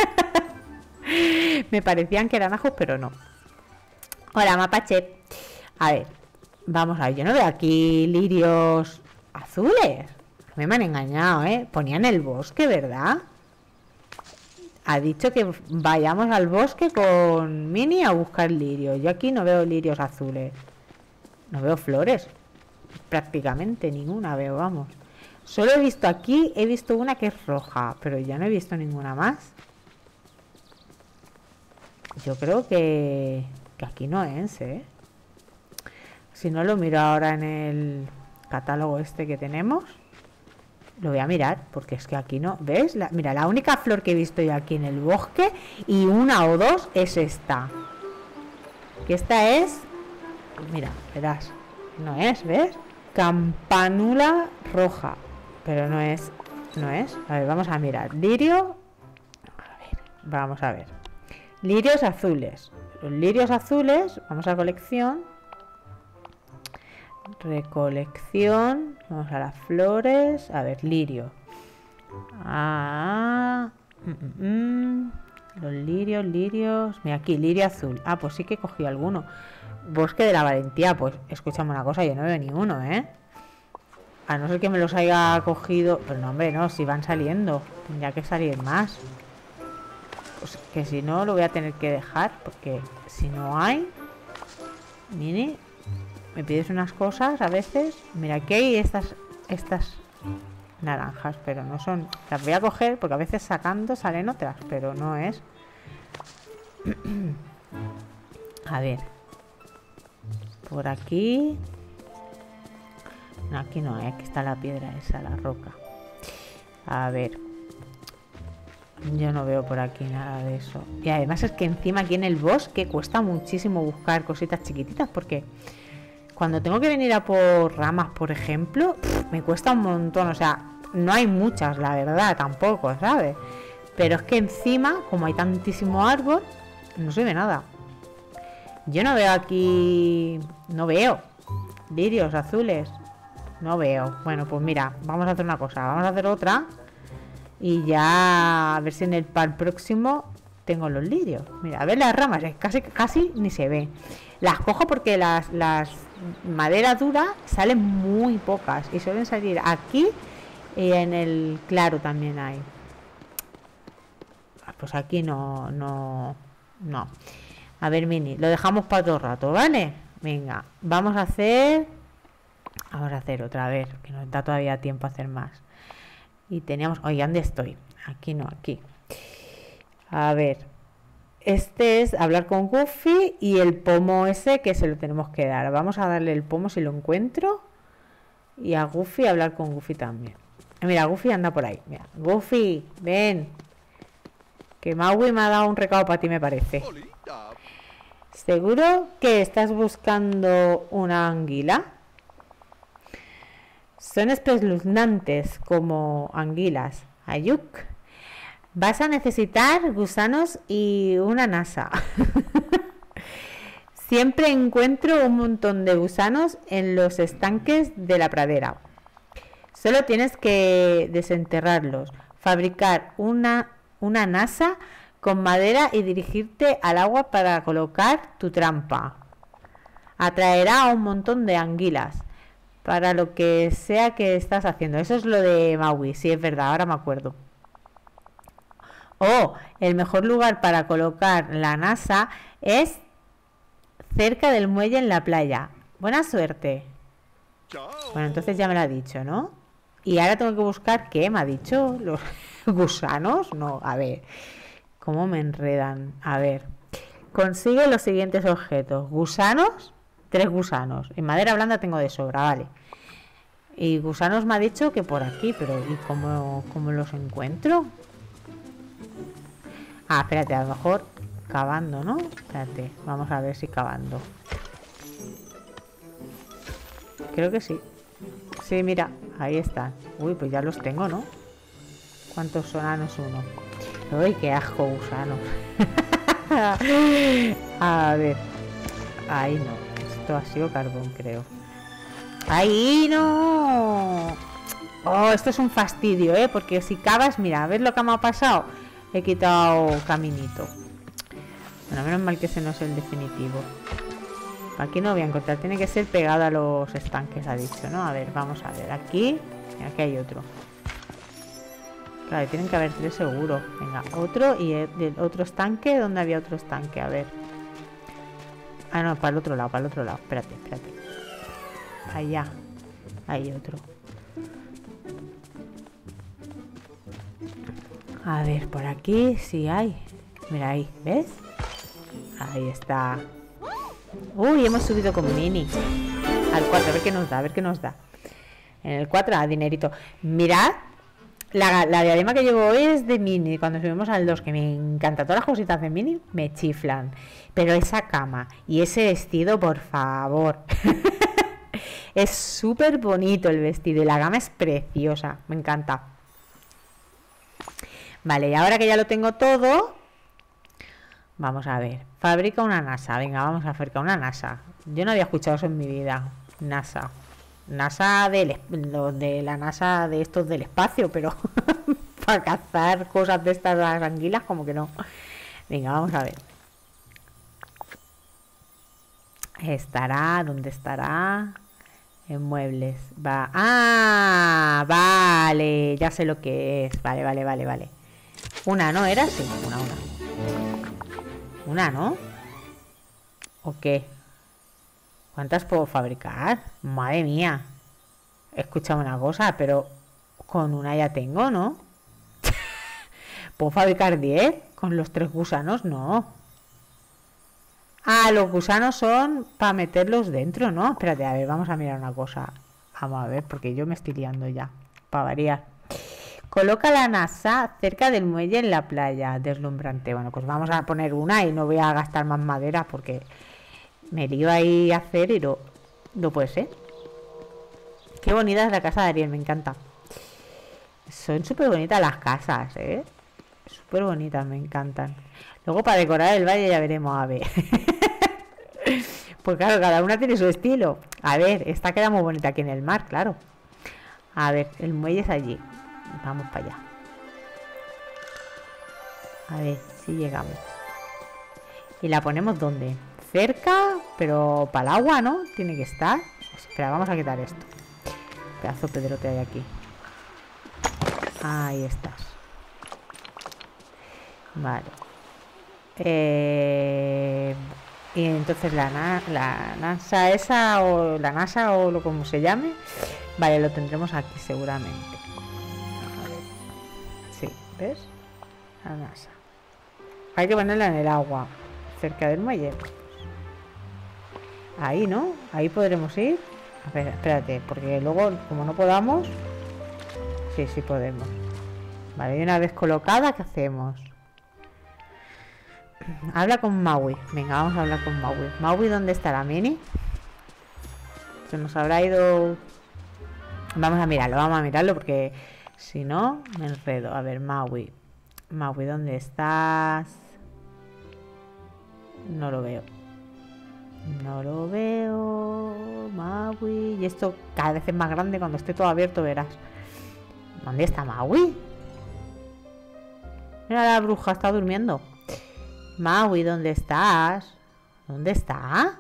S1: Me parecían que eran ajos, pero no. Hola, mapache. A ver, vamos a ver, yo no veo aquí lirios azules. Me han engañado, ¿eh? Ponían el bosque, ¿verdad? Ha dicho que vayamos al bosque con Mini a buscar lirios. Yo aquí no veo lirios azules. No veo flores. Prácticamente ninguna veo, vamos. Solo he visto aquí, he visto una que es roja, pero ya no he visto ninguna más. Yo creo que, que aquí no es, ¿eh? Si no lo miro ahora en el catálogo este que tenemos. Lo voy a mirar, porque es que aquí no... ¿Ves? La, mira, la única flor que he visto yo aquí en el bosque, y una o dos, es esta. Que esta es... Mira, verás. No es, ¿ves? Campanula roja. Pero no es... No es. A ver, vamos a mirar. Lirio... A ver, vamos a ver. Lirios azules. Los lirios azules... Vamos a colección... Recolección. Vamos a las flores. A ver, lirio. Ah, mm, mm, los lirios, lirios. Mira aquí, lirio azul. Ah, pues sí que cogí alguno. Bosque de la valentía. Pues escúchame una cosa, yo no veo ni uno, ¿eh? A no ser que me los haya cogido. Pero no, hombre, no, si van saliendo. Tendría que salir más. Pues que si no, lo voy a tener que dejar. Porque si no hay. Mini. Me pides unas cosas a veces. Mira, aquí hay estas estas naranjas, pero no son... Las voy a coger porque a veces sacando salen otras, pero no es. A ver. Por aquí. No, aquí no, aquí está la piedra esa, la roca. A ver. Yo no veo por aquí nada de eso. Y además es que encima aquí en el bosque cuesta muchísimo buscar cositas chiquititas porque... Cuando tengo que venir a por ramas, por ejemplo, pff, me cuesta un montón. O sea, no hay muchas, la verdad, tampoco, ¿sabes? Pero es que encima, como hay tantísimo árbol, no se ve nada. Yo no veo aquí... No veo lirios azules. No veo. Bueno, pues mira, vamos a hacer una cosa. Vamos a hacer otra. Y ya a ver si en el par próximo tengo los lirios. Mira, a ver las ramas, casi, casi ni se ve. Las cojo porque las... las madera dura salen muy pocas y suelen salir aquí y en el claro también hay. Pues aquí no, no, no. A ver, Mini, lo dejamos para otro rato, ¿vale? Venga, vamos a hacer, vamos a hacer otra vez, que nos da todavía tiempo a hacer más. Y teníamos, oye, ¿dónde estoy? Aquí no, aquí. A ver. Este es hablar con Goofy y el pomo ese que se lo tenemos que dar. Vamos a darle el pomo si lo encuentro. Y a Goofy hablar con Goofy también. Mira, Goofy anda por ahí. Mira, Goofy, ven. Que Maui me ha dado un recado para ti, me parece. ¿Seguro que estás buscando una anguila? Son espeluznantes como anguilas. Ayuk. Vas a necesitar gusanos y una nasa. Siempre encuentro un montón de gusanos en los estanques de la pradera. Solo tienes que desenterrarlos, fabricar una, una nasa con madera y dirigirte al agua para colocar tu trampa. Atraerá a un montón de anguilas para lo que sea que estás haciendo. Eso es lo de Maui, sí, es verdad, ahora me acuerdo. Oh, el mejor lugar para colocar la nasa es cerca del muelle en la playa. Buena suerte. Bueno, entonces ya me lo ha dicho, ¿no? Y ahora tengo que buscar, ¿qué me ha dicho? Los ¿Gusanos? No, a ver. ¿Cómo me enredan? A ver. Consigue los siguientes objetos. Gusanos, tres gusanos. En madera blanda tengo de sobra, vale. Y gusanos me ha dicho que por aquí, pero ¿y cómo, cómo los encuentro? Ah, espérate, a lo mejor cavando, ¿no? Espérate, vamos a ver si cavando. Creo que sí. Sí, mira, ahí están. Uy, pues ya los tengo, ¿no? ¿Cuántos son? Ah, no es uno. Uy, qué asco, gusanos. A ver. Ahí no. Esto ha sido carbón, creo. ¡Ahí no! Oh, esto es un fastidio, ¿eh? Porque si cavas, mira, ¿ves lo que me ha pasado? He quitado caminito. Bueno, menos mal que ese no es el definitivo. Aquí no voy a encontrar. Tiene que ser pegado a los estanques, ha dicho, ¿no? A ver, vamos a ver. Aquí. Aquí hay otro. Claro, tienen que haber tres seguro. Venga, otro y el, el otro estanque. ¿Dónde había otro estanque? A ver. Ah, no, para el otro lado, para el otro lado. Espérate, espérate. Allá. Hay otro. A ver, por aquí sí hay. Mira ahí, ¿ves? Ahí está. Uy, hemos subido con Mini al cuatro, a ver qué nos da, a ver qué nos da. En el cuatro, ah, dinerito. Mirad, la, la diadema que llevo hoy es de Mini. Cuando subimos al dos, que me encanta. Todas las cositas de Mini me chiflan. Pero esa cama y ese vestido, por favor. Es súper bonito el vestido y la gama es preciosa. Me encanta. Vale, y ahora que ya lo tengo todo, vamos a ver. Fabrica una NASA. Venga, vamos a fabricar una NASA. Yo no había escuchado eso en mi vida. NASA. NASA de, de la NASA de estos del espacio, pero para cazar cosas de estas las anguilas, como que no. Venga, vamos a ver. Estará, ¿dónde estará? En muebles. Va. ¡Ah! Vale. Ya sé lo que es. Vale, vale, vale, vale. Una, ¿no? ¿Era? Sí, una, una. Una, ¿no? ¿O qué? ¿Cuántas puedo fabricar? Madre mía. Escúchame una cosa, pero con una ya tengo, ¿no? ¿Puedo fabricar diez? ¿Con los tres gusanos? No. Ah, los gusanos son para meterlos dentro, ¿no? Espérate, a ver, vamos a mirar una cosa. Vamos a ver, porque yo me estoy liando ya. Para variar. Coloca la NASA cerca del muelle en la playa. Deslumbrante. Bueno, pues vamos a poner una y no voy a gastar más madera porque me lío ahí a hacer y no, no puede ser. Qué bonita es la casa de Ariel, me encanta. Son súper bonitas las casas, ¿eh? Súper bonitas, me encantan. Luego para decorar el valle ya veremos, a ver. Pues claro, cada una tiene su estilo. A ver, esta queda muy bonita aquí en el mar, claro. A ver, el muelle es allí. Vamos para allá. A ver si llegamos. ¿Y la ponemos dónde? Cerca, pero para el agua, ¿no? Tiene que estar. Espera, vamos a quitar esto. Pedazo de pedrote hay aquí. Ahí estás. Vale. Eh, y entonces la, na la NASA esa o la NASA o lo como se llame. Vale, lo tendremos aquí seguramente. Sí, ¿ves? La NASA. Hay que ponerla en el agua, cerca del muelle. Ahí, ¿no? Ahí podremos ir. A ver, espérate, porque luego, como no podamos... Sí, sí podemos. Vale, y una vez colocada, ¿qué hacemos? Habla con Maui. Venga, vamos a hablar con Maui. Maui, ¿dónde está la Mini? Se nos habrá ido... Vamos a mirarlo, vamos a mirarlo porque si no, me enredo. A ver, Maui. Maui, ¿dónde estás? No lo veo. No lo veo. Maui. Y esto cada vez es más grande. Cuando esté todo abierto verás. ¿Dónde está Maui? Mira, la bruja está durmiendo. Maui, ¿dónde estás? ¿Dónde está?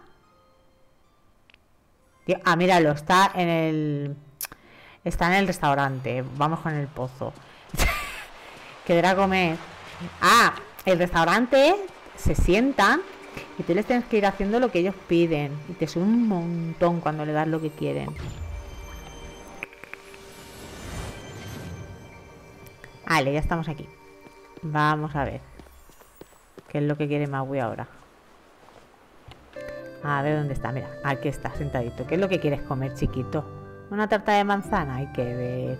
S1: Ah, míralo, está en el... Está en el restaurante. Vamos con el pozo. Quedará a comer. Ah, el restaurante se sientan y tú les tienes que ir haciendo lo que ellos piden. Y te sube un montón cuando le das lo que quieren. Vale, ya estamos aquí. Vamos a ver qué es lo que quiere Maui ahora. A ver dónde está, mira, aquí está, sentadito. ¿Qué es lo que quieres comer, chiquito? ¿Una tarta de manzana? Hay que ver.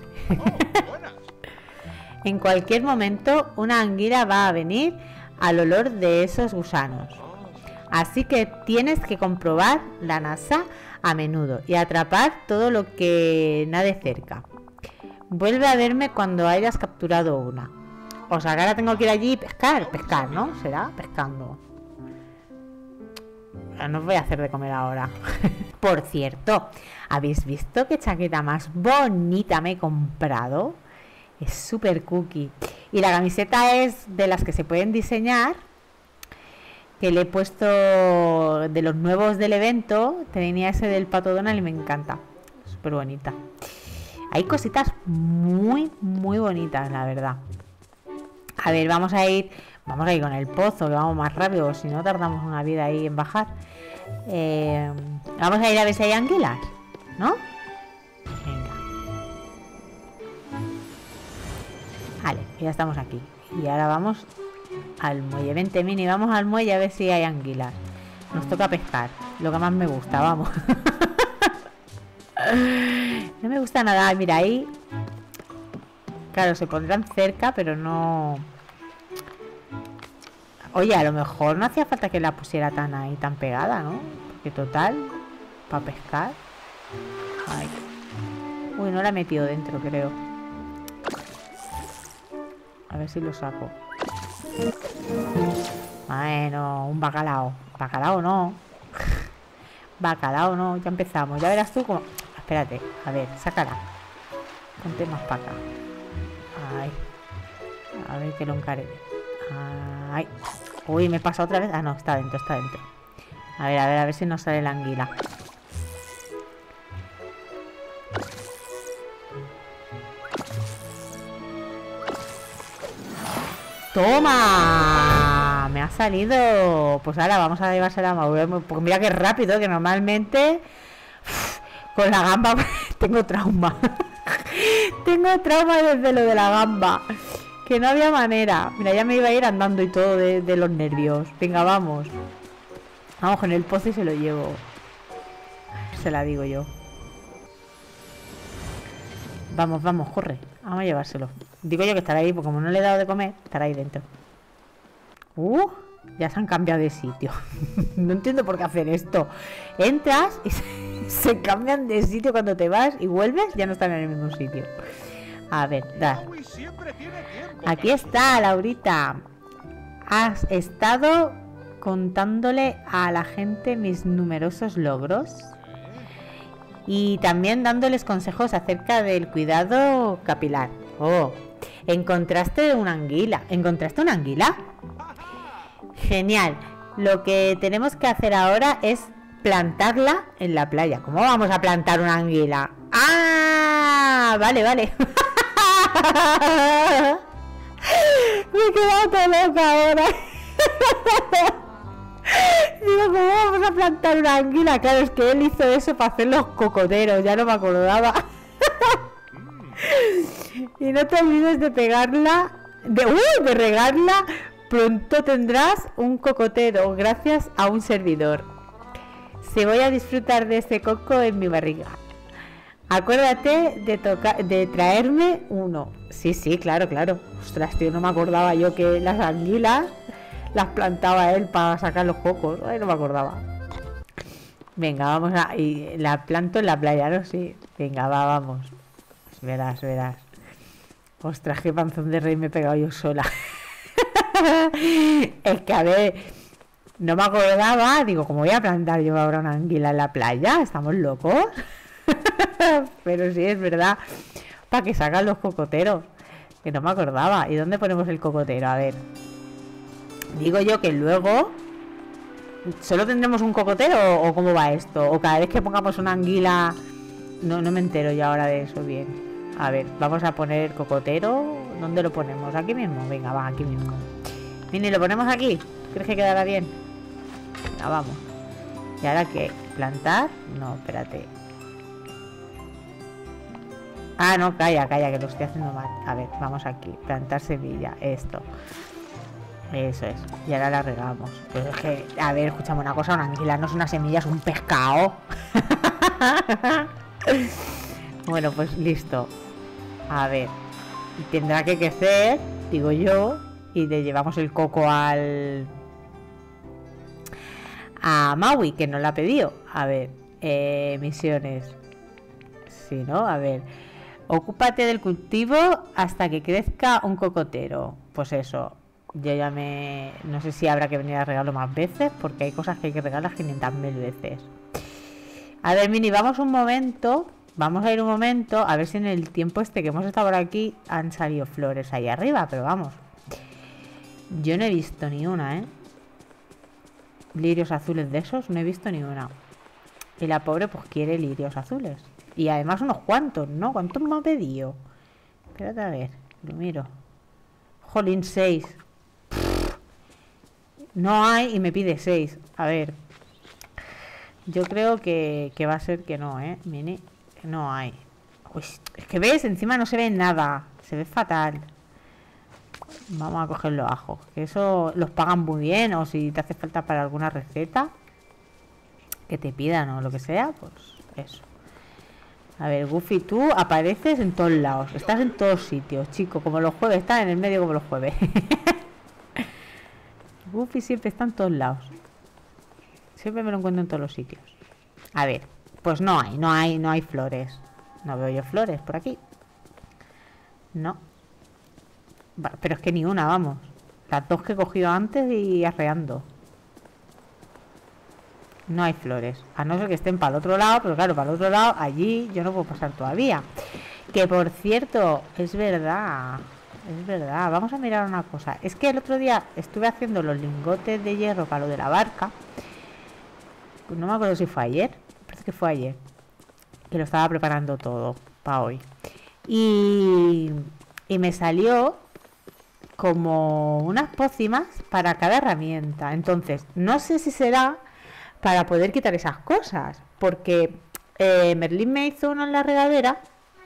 S1: En cualquier momento una anguila va a venir al olor de esos gusanos. Así que tienes que comprobar la NASA a menudo y atrapar todo lo que nade cerca. Vuelve a verme cuando hayas capturado una. O sea, que ahora tengo que ir allí y pescar. Pescar, ¿no? ¿Será? Pescando. No os voy a hacer de comer ahora. Por cierto, ¿habéis visto qué chaqueta más bonita me he comprado? Es súper cookie. Y la camiseta es de las que se pueden diseñar. Que le he puesto de los nuevos del evento. Tenía ese del Pato Donald y me encanta. Súper bonita. Hay cositas muy, muy bonitas, la verdad. A ver, vamos a ir... Vamos a ir con el pozo, que vamos más rápido. Si no, tardamos una vida ahí en bajar. Eh, vamos a ir a ver si hay anguilas, ¿no? Venga. Vale, ya estamos aquí. Y ahora vamos al muelle. Vente, Mini, vamos al muelle a ver si hay anguilas. Nos toca pescar. Lo que más me gusta, vamos. No me gusta nada. Mira, ahí... Claro, se pondrán cerca, pero no... Oye, a lo mejor no hacía falta que la pusiera tan ahí, tan pegada, ¿no? Porque total, para pescar. Ay. Uy, no la he metido dentro, creo. A ver si lo saco. Bueno, un bacalao. Bacalao no. Bacalao no, ya empezamos. Ya verás tú cómo... Espérate, a ver, sácala. Ponte más para acá. Ay. A ver que lo encargue. Ay. Uy, me pasa otra vez. Ah, no, está dentro, está dentro. A ver, a ver, a ver si nos sale la anguila. ¡Toma! Me ha salido. Pues ahora vamos a llevársela a Mauro. Porque mira que rápido, que normalmente uf, con la gamba tengo trauma. Tengo trauma desde lo de la gamba. Que no había manera. Mira, ya me iba a ir andando y todo de, de los nervios. Venga, vamos. Vamos con el pozo y se lo llevo. Se la digo yo. Vamos, vamos, corre. Vamos a llevárselo. Digo yo que estará ahí, porque como no le he dado de comer, estará ahí dentro. Uh, ya se han cambiado de sitio. No entiendo por qué hacer esto. Entras y se, se cambian de sitio cuando te vas y vuelves, ya no están en el mismo sitio. A ver, da. Aquí está, Laurita. Has estado contándole a la gente mis numerosos logros y también dándoles consejos acerca del cuidado capilar. Oh, encontraste una anguila. ¿Encontraste una anguila? Genial. Lo que tenemos que hacer ahora es plantarla en la playa. ¿Cómo vamos a plantar una anguila? ¡Ah! Vale, vale. Me he quedado toda loca ahora. Digo, ¿cómo vamos a plantar una anguila? Claro, es que él hizo eso para hacer los cocoteros. Ya no me acordaba. Y no te olvides de pegarla, de, uh, de regarla. Pronto tendrás un cocotero gracias a un servidor. Se voy a disfrutar de este coco en mi barriga. Acuérdate de, toca de traerme uno. Sí, sí, claro, claro. Ostras, tío, no me acordaba yo que las anguilas las plantaba él para sacar los cocos. Ay, no me acordaba. Venga, vamos a... Y la planto en la playa, ¿no? Sí. Venga, va, vamos. Pues verás, verás. Ostras, qué panzón de rey me he pegado yo sola. Es que, a ver, no me acordaba. Digo, ¿cómo voy a plantar yo ahora una anguila en la playa? ¿Estamos locos? Pero sí, es verdad. Para que salgan los cocoteros. Que no me acordaba. ¿Y dónde ponemos el cocotero? A ver. Digo yo que luego ¿solo tendremos un cocotero o cómo va esto? O cada vez que pongamos una anguila. No, no me entero yo ahora de eso bien. A ver, vamos a poner cocotero. ¿Dónde lo ponemos? ¿Aquí mismo? Venga, va, aquí mismo. Mini, ¿lo ponemos aquí? ¿Crees que quedará bien? Venga, vamos. ¿Y ahora qué? ¿Plantar? No, espérate. Ah, no, calla, calla, que lo estoy haciendo mal. A ver, vamos aquí. Plantar semilla. Esto. Eso es. Y ahora la regamos. Pero es que, a ver, escuchame una cosa. Una anguila no es una semilla, es un pescado. Bueno, pues listo. A ver. Y tendrá que crecer, digo yo. Y le llevamos el coco al... a Maui, que no la ha pedido. A ver. Eh, misiones. Sí, ¿no? A ver. Ocúpate del cultivo hasta que crezca un cocotero. Pues eso. Yo ya me... no sé si habrá que venir a regarlo más veces, porque hay cosas que hay que regalar quinientas mil veces. A ver, Mini, vamos un momento. Vamos a ir un momento a ver si en el tiempo este que hemos estado por aquí han salido flores ahí arriba, pero vamos. Yo no he visto ni una, ¿eh? Lirios azules de esos, no he visto ni una. Y la pobre pues quiere lirios azules. Y además unos cuantos, ¿no? ¿Cuántos me ha pedido? Espérate a ver, lo miro. Jolín, seis. No hay y me pide seis. A ver. Yo creo que, que va a ser que no, ¿eh? Mini. No hay. Uy, es que ves, encima no se ve nada. Se ve fatal. Vamos a coger los ajos. Que eso los pagan muy bien. O si te hace falta para alguna receta que te pidan o lo que sea, pues eso. A ver, Goofy, tú apareces en todos lados. Estás en todos sitios, chico. Como los jueves, estás en el medio como los jueves. Goofy siempre está en todos lados. Siempre me lo encuentro en todos los sitios. A ver, pues no hay, no hay, no hay flores. No veo yo flores por aquí. No. Va, pero es que ni una, vamos. Las dos que he cogido antes y arreando. No hay flores. A no ser que estén para el otro lado, pero claro, para el otro lado, allí yo no puedo pasar todavía. Que por cierto, es verdad. Es verdad. Vamos a mirar una cosa. Es que el otro día estuve haciendo los lingotes de hierro para lo de la barca. No me acuerdo si fue ayer. Parece que fue ayer. Que lo estaba preparando todo para hoy. Y, y me salió como unas pócimas para cada herramienta. Entonces, no sé si será para poder quitar esas cosas. Porque eh, Merlín me hizo uno en la regadera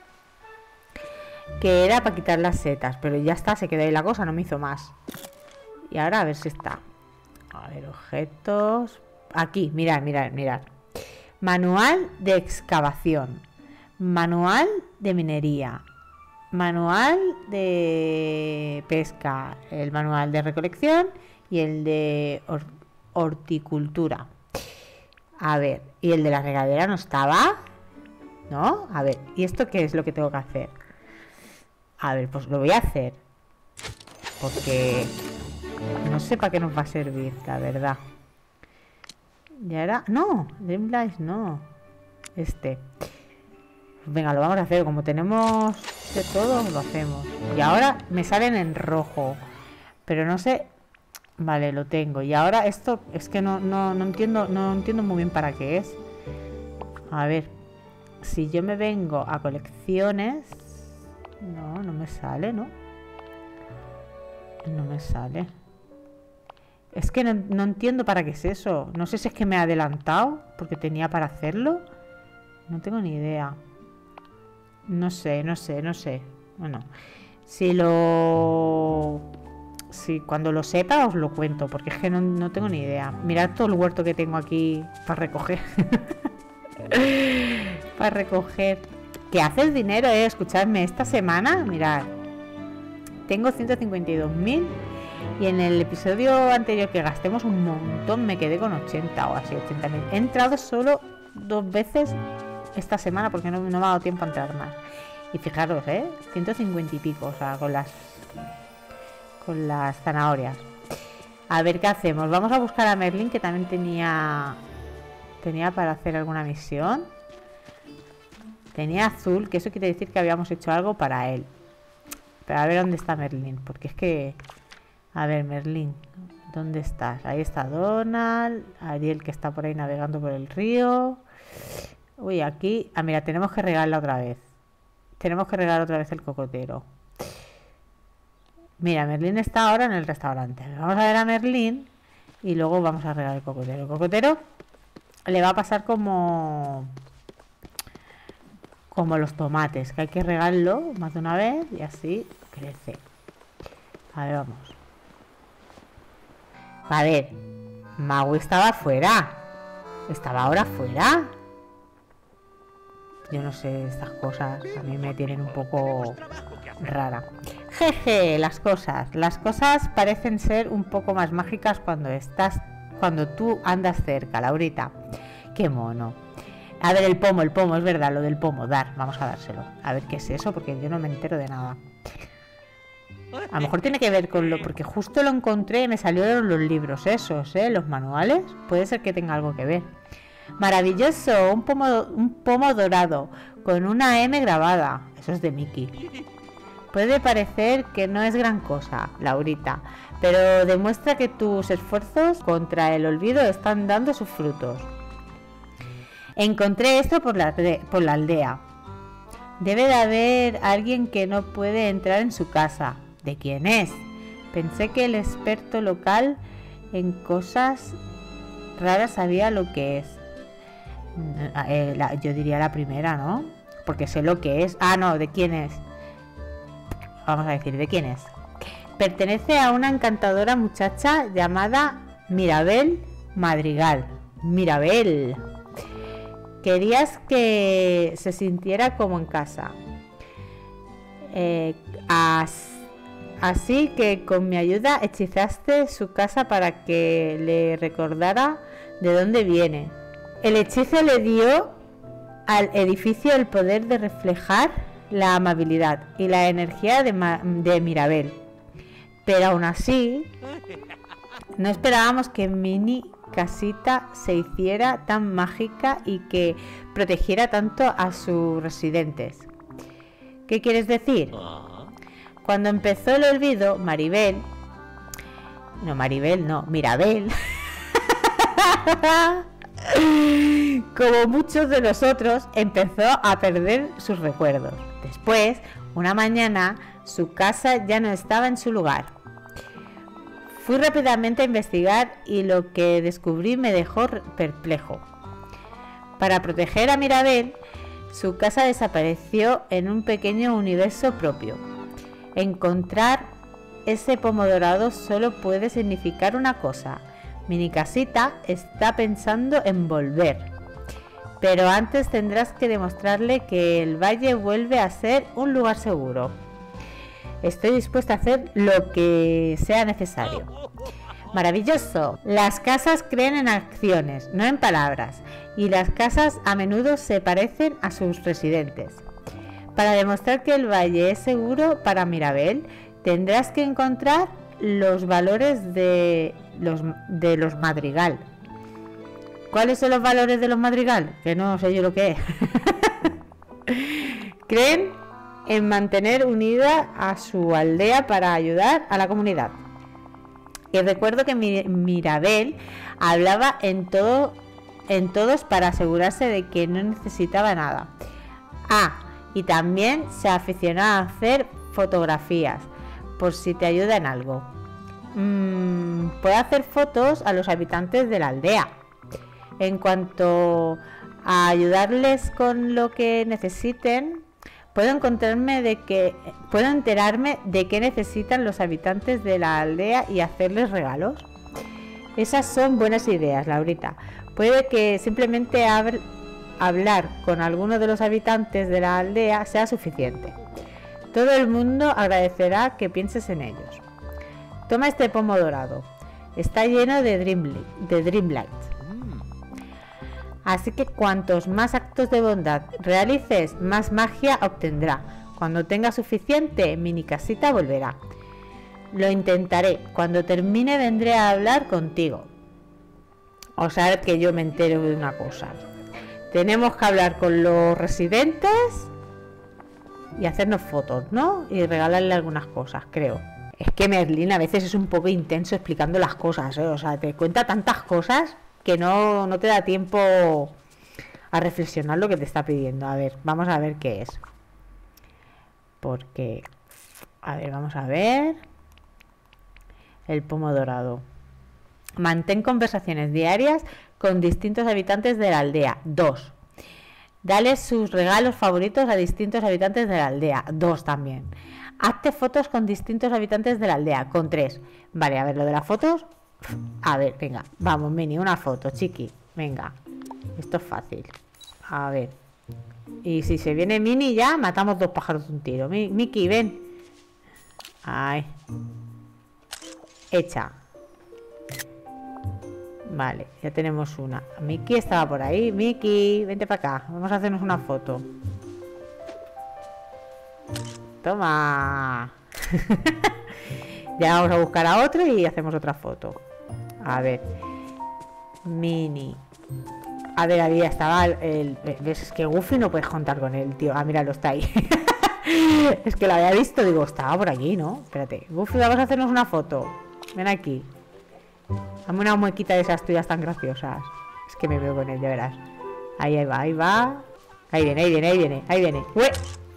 S1: que era para quitar las setas. Pero ya está, se quedó ahí la cosa, no me hizo más. Y ahora a ver si está. A ver, objetos. Aquí, mirad, mirad, mirad. Manual de excavación. Manual de minería. Manual de pesca. El manual de recolección y el de hor- horticultura. A ver, ¿y el de la regadera no estaba? ¿No? A ver, ¿y esto qué es lo que tengo que hacer? A ver, pues lo voy a hacer. Porque no sé para qué nos va a servir, la verdad. Y ahora... No, Dreamlight no. Este. Venga, lo vamos a hacer. Como tenemos de todo, lo hacemos. Y ahora me salen en rojo. Pero no sé... Vale, lo tengo. Y ahora esto es que no, no, no entiendo, no entiendo muy bien para qué es. A ver. Si yo me vengo a colecciones... No, no me sale, ¿no? No me sale. Es que no, no entiendo para qué es eso. No sé si es que me he adelantado porque tenía para hacerlo. No tengo ni idea. No sé, no sé, no sé. Bueno, si lo... Si cuando lo sepa os lo cuento, porque es que no, no tengo ni idea. Mirad todo el huerto que tengo aquí para recoger. Para recoger. ¿Qué haces dinero, eh? Escuchadme, esta semana, mirad. Tengo ciento cincuenta y dos mil. Y en el episodio anterior que gastemos un montón, me quedé con ochenta o así, ochenta mil. He entrado solo dos veces esta semana porque no, no me ha dado tiempo a entrar más. Y fijaros, ¿eh? ciento cincuenta y pico, o sea, con las con las zanahorias. A ver qué hacemos. Vamos a buscar a Merlín, que también tenía tenía para hacer alguna misión. Tenía azul, que eso quiere decir que habíamos hecho algo para él. Pero a ver dónde está Merlín, porque es que... A ver, Merlín, ¿dónde estás? Ahí está Donald, Ariel, que está por ahí navegando por el río. Uy, aquí... Ah, mira, tenemos que regarla otra vez. Tenemos que regar otra vez el cocotero. Mira, Merlín está ahora en el restaurante. Vamos a ver a Merlín y luego vamos a regar el cocotero. El cocotero le va a pasar como... como los tomates, que hay que regarlo más de una vez y así crece. A ver, vamos. A ver, Maui estaba fuera. Estaba ahora fuera. Yo no sé, estas cosas a mí me tienen un poco rara. Jeje, las cosas. Las cosas parecen ser un poco más mágicas cuando estás, cuando tú andas cerca, Laurita. Qué mono. A ver, el pomo, el pomo, es verdad, lo del pomo, dar, vamos a dárselo. A ver qué es eso, porque yo no me entero de nada. A lo mejor tiene que ver con lo, porque justo lo encontré y me salieron los libros esos, ¿eh? Los manuales. Puede ser que tenga algo que ver. Maravilloso, un pomo, un pomo dorado con una M grabada. Eso es de Mickey. Puede parecer que no es gran cosa, Laurita, pero demuestra que tus esfuerzos contra el olvido están dando sus frutos. Encontré esto por la, por la aldea. Debe de haber alguien que no puede entrar en su casa. ¿De quién es? Pensé que el experto local en cosas raras sabía lo que es. Eh, la, yo diría la primera, ¿no? Porque sé lo que es. Ah, no, ¿de quién es? Vamos a decir, ¿de quién es? Pertenece a una encantadora muchacha llamada Mirabel Madrigal. Mirabel. Querías que se sintiera como en casa. Eh, as, así que con mi ayuda hechizaste su casa para que le recordara de dónde viene. El hechizo le dio al edificio el poder de reflejar la amabilidad y la energía de, Ma de Mirabel. Pero aún así, no esperábamos que Mini casita se hiciera tan mágica y que protegiera tanto a sus residentes. ¿Qué quieres decir? Cuando empezó el olvido, Maribel, no Maribel, no, Mirabel, como muchos de nosotros, empezó a perder sus recuerdos. Después, una mañana, su casa ya no estaba en su lugar. Fui rápidamente a investigar y lo que descubrí me dejó perplejo. Para proteger a Mirabel, su casa desapareció en un pequeño universo propio. Encontrar ese pomo dorado solo puede significar una cosa. Mini casita está pensando en volver. Pero antes tendrás que demostrarle que el valle vuelve a ser un lugar seguro. Estoy dispuesta a hacer lo que sea necesario. Maravilloso. Las casas creen en acciones, no en palabras. Y las casas a menudo se parecen a sus residentes. Para demostrar que el valle es seguro para Mirabel, tendrás que encontrar los valores de los, de los Madrigal. ¿Cuáles son los valores de los Madrigal? Que no sé yo lo que es. Creen en mantener unida a su aldea para ayudar a la comunidad. Y recuerdo que Mirabel hablaba en todo, en todos para asegurarse de que no necesitaba nada. Ah, y también se aficionaba a hacer fotografías, por si te ayuda en algo. Mm, puede hacer fotos a los habitantes de la aldea. En cuanto a ayudarles con lo que necesiten, puedo encontrarme de que puedo enterarme de qué necesitan los habitantes de la aldea y hacerles regalos. Esas son buenas ideas, Laurita. Puede que simplemente hab hablar con alguno de los habitantes de la aldea sea suficiente. Todo el mundo agradecerá que pienses en ellos. Toma este pomo dorado. Está lleno de, Dreamli de Dreamlight. Así que cuantos más actos de bondad realices, más magia obtendrá. Cuando tenga suficiente, Mini casita volverá. Lo intentaré. Cuando termine vendré a hablar contigo. O sea, que yo me entero de una cosa. Tenemos que hablar con los residentes y hacernos fotos, ¿no? Y regalarle algunas cosas, creo. Es que Merlín a veces es un poco intenso explicando las cosas, ¿eh? O sea, te cuenta tantas cosas que no, no te da tiempo a reflexionar lo que te está pidiendo. A ver, vamos a ver qué es. Porque, a ver, vamos a ver. El pomo dorado. Mantén conversaciones diarias con distintos habitantes de la aldea. Dos. Dale sus regalos favoritos a distintos habitantes de la aldea. Dos también. Hazte fotos con distintos habitantes de la aldea. Con tres. Vale, a ver, lo de las fotos. A ver, venga. Vamos, Mini, una foto, chiqui. Venga. Esto es fácil. A ver. Y si se viene Mini ya, matamos dos pájaros de un tiro. Mi, Miki, ven. Ay. Hecha. Vale, ya tenemos una. Miki estaba por ahí. Miki, vente para acá. Vamos a hacernos una foto. Toma. Ya vamos a buscar a otro y hacemos otra foto. A ver. Mini. A ver, había estaba el, el... ¿Ves? Es que Goofy no puedes contar con él, tío. Ah, míralo, está ahí. Es que lo había visto, digo, estaba por aquí, ¿no? Espérate. Goofy, vamos a hacernos una foto. Ven aquí. Dame una muequita de esas tuyas tan graciosas. Es que me veo con él, ya verás. Ahí, ahí va, ahí va. Ahí viene, ahí viene, ahí viene, ahí viene. ¡Ué!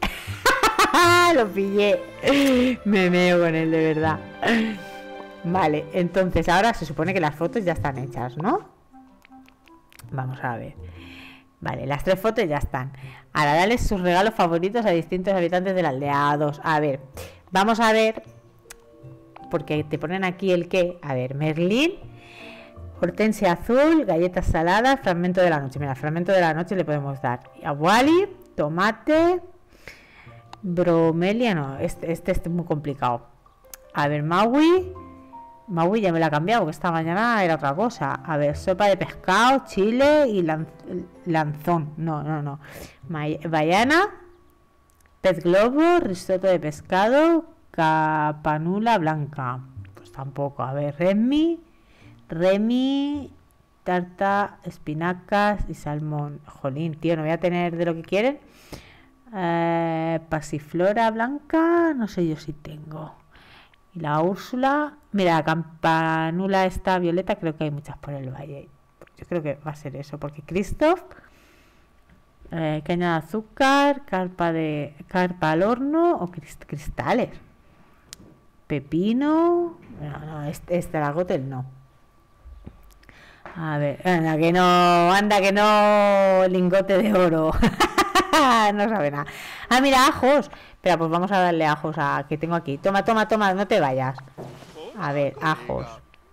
S1: Lo pillé. Me veo con él, de verdad. Vale, entonces ahora se supone que las fotos ya están hechas, ¿no? Vamos a ver. Vale, las tres fotos ya están. Ahora dale sus regalos favoritos a distintos habitantes de la aldea. Dos. A ver, vamos a ver. Porque te ponen aquí el qué. A ver, Merlín, hortensia azul, galletas saladas, fragmento de la noche. Mira, fragmento de la noche le podemos dar. A Wally, tomate, bromelia, no, este, este es muy complicado. A ver, Maui. Maui ya me la ha cambiado, porque esta mañana era otra cosa. A ver, sopa de pescado, chile y lanz, lanzón. No, no, no. Baiana, pez globo, risotto de pescado, capanula blanca. Pues tampoco. A ver, Remy, Remy, tarta, espinacas y salmón. Jolín, tío, no voy a tener de lo que quieren. Eh, pasiflora blanca, no sé yo si tengo. Y la Úrsula, mira, la campanula esta violeta, creo que hay muchas por el valle. Yo creo que va a ser eso, porque Christoph, eh, caña de azúcar, carpa de carpa al horno o crist cristales. Pepino, no, no, este, este Lagotel no. A ver, anda que no, anda que no, lingote de oro. No sabe nada. Ah, mira, ajos. Espera, pues vamos a darle ajos a que tengo aquí. Toma, toma, toma, no te vayas. A ver, ajos.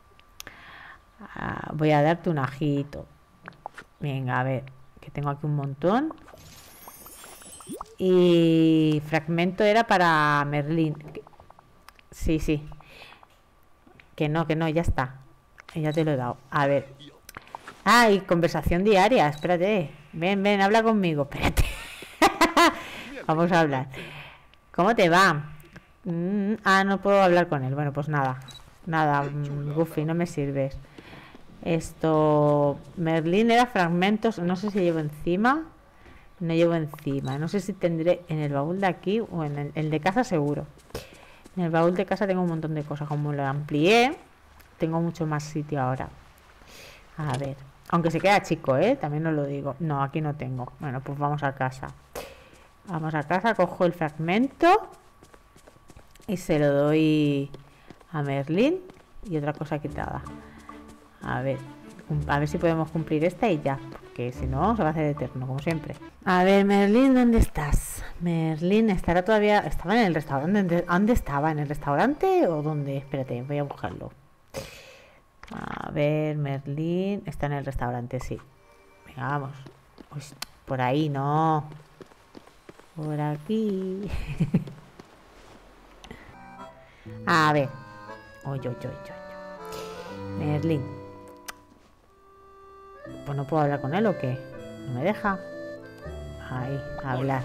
S1: Ah, voy a darte un ajito. Venga, a ver, que tengo aquí un montón. Y fragmento era para Merlín. Sí, sí. Que no, que no, ya está. Ya te lo he dado. A ver. Ah, y conversación diaria. Espérate. Ven, ven, habla conmigo. Espérate. Vamos a hablar. ¿Cómo te va? Mm, ah, no puedo hablar con él. Bueno, pues nada. Nada, mm, Goofy, no me sirves. Esto... Merlín era fragmentos. No sé si llevo encima. No llevo encima. No sé si tendré en el baúl de aquí o en el, el de casa seguro. En el baúl de casa tengo un montón de cosas. Como lo amplié, tengo mucho más sitio ahora. A ver. Aunque se queda chico, ¿eh? También os lo digo. No, aquí no tengo. Bueno, pues vamos a casa. Vamos a casa, cojo el fragmento y se lo doy a Merlín. Y otra cosa quitada. A ver, a ver si podemos cumplir esta y ya. Porque si no, se va a hacer eterno, como siempre. A ver, Merlín, ¿dónde estás? Merlín estará todavía... ¿Estaba en el restaurante? ¿Dónde estaba? ¿En el restaurante o dónde? Espérate, voy a buscarlo. A ver, Merlín... Está en el restaurante, sí. Venga, vamos. Uy, por ahí no. Por aquí. A ver. Uy, uy, uy, uy. Merlín. Pues no puedo hablar con él o qué. No me deja. Ahí, hablar.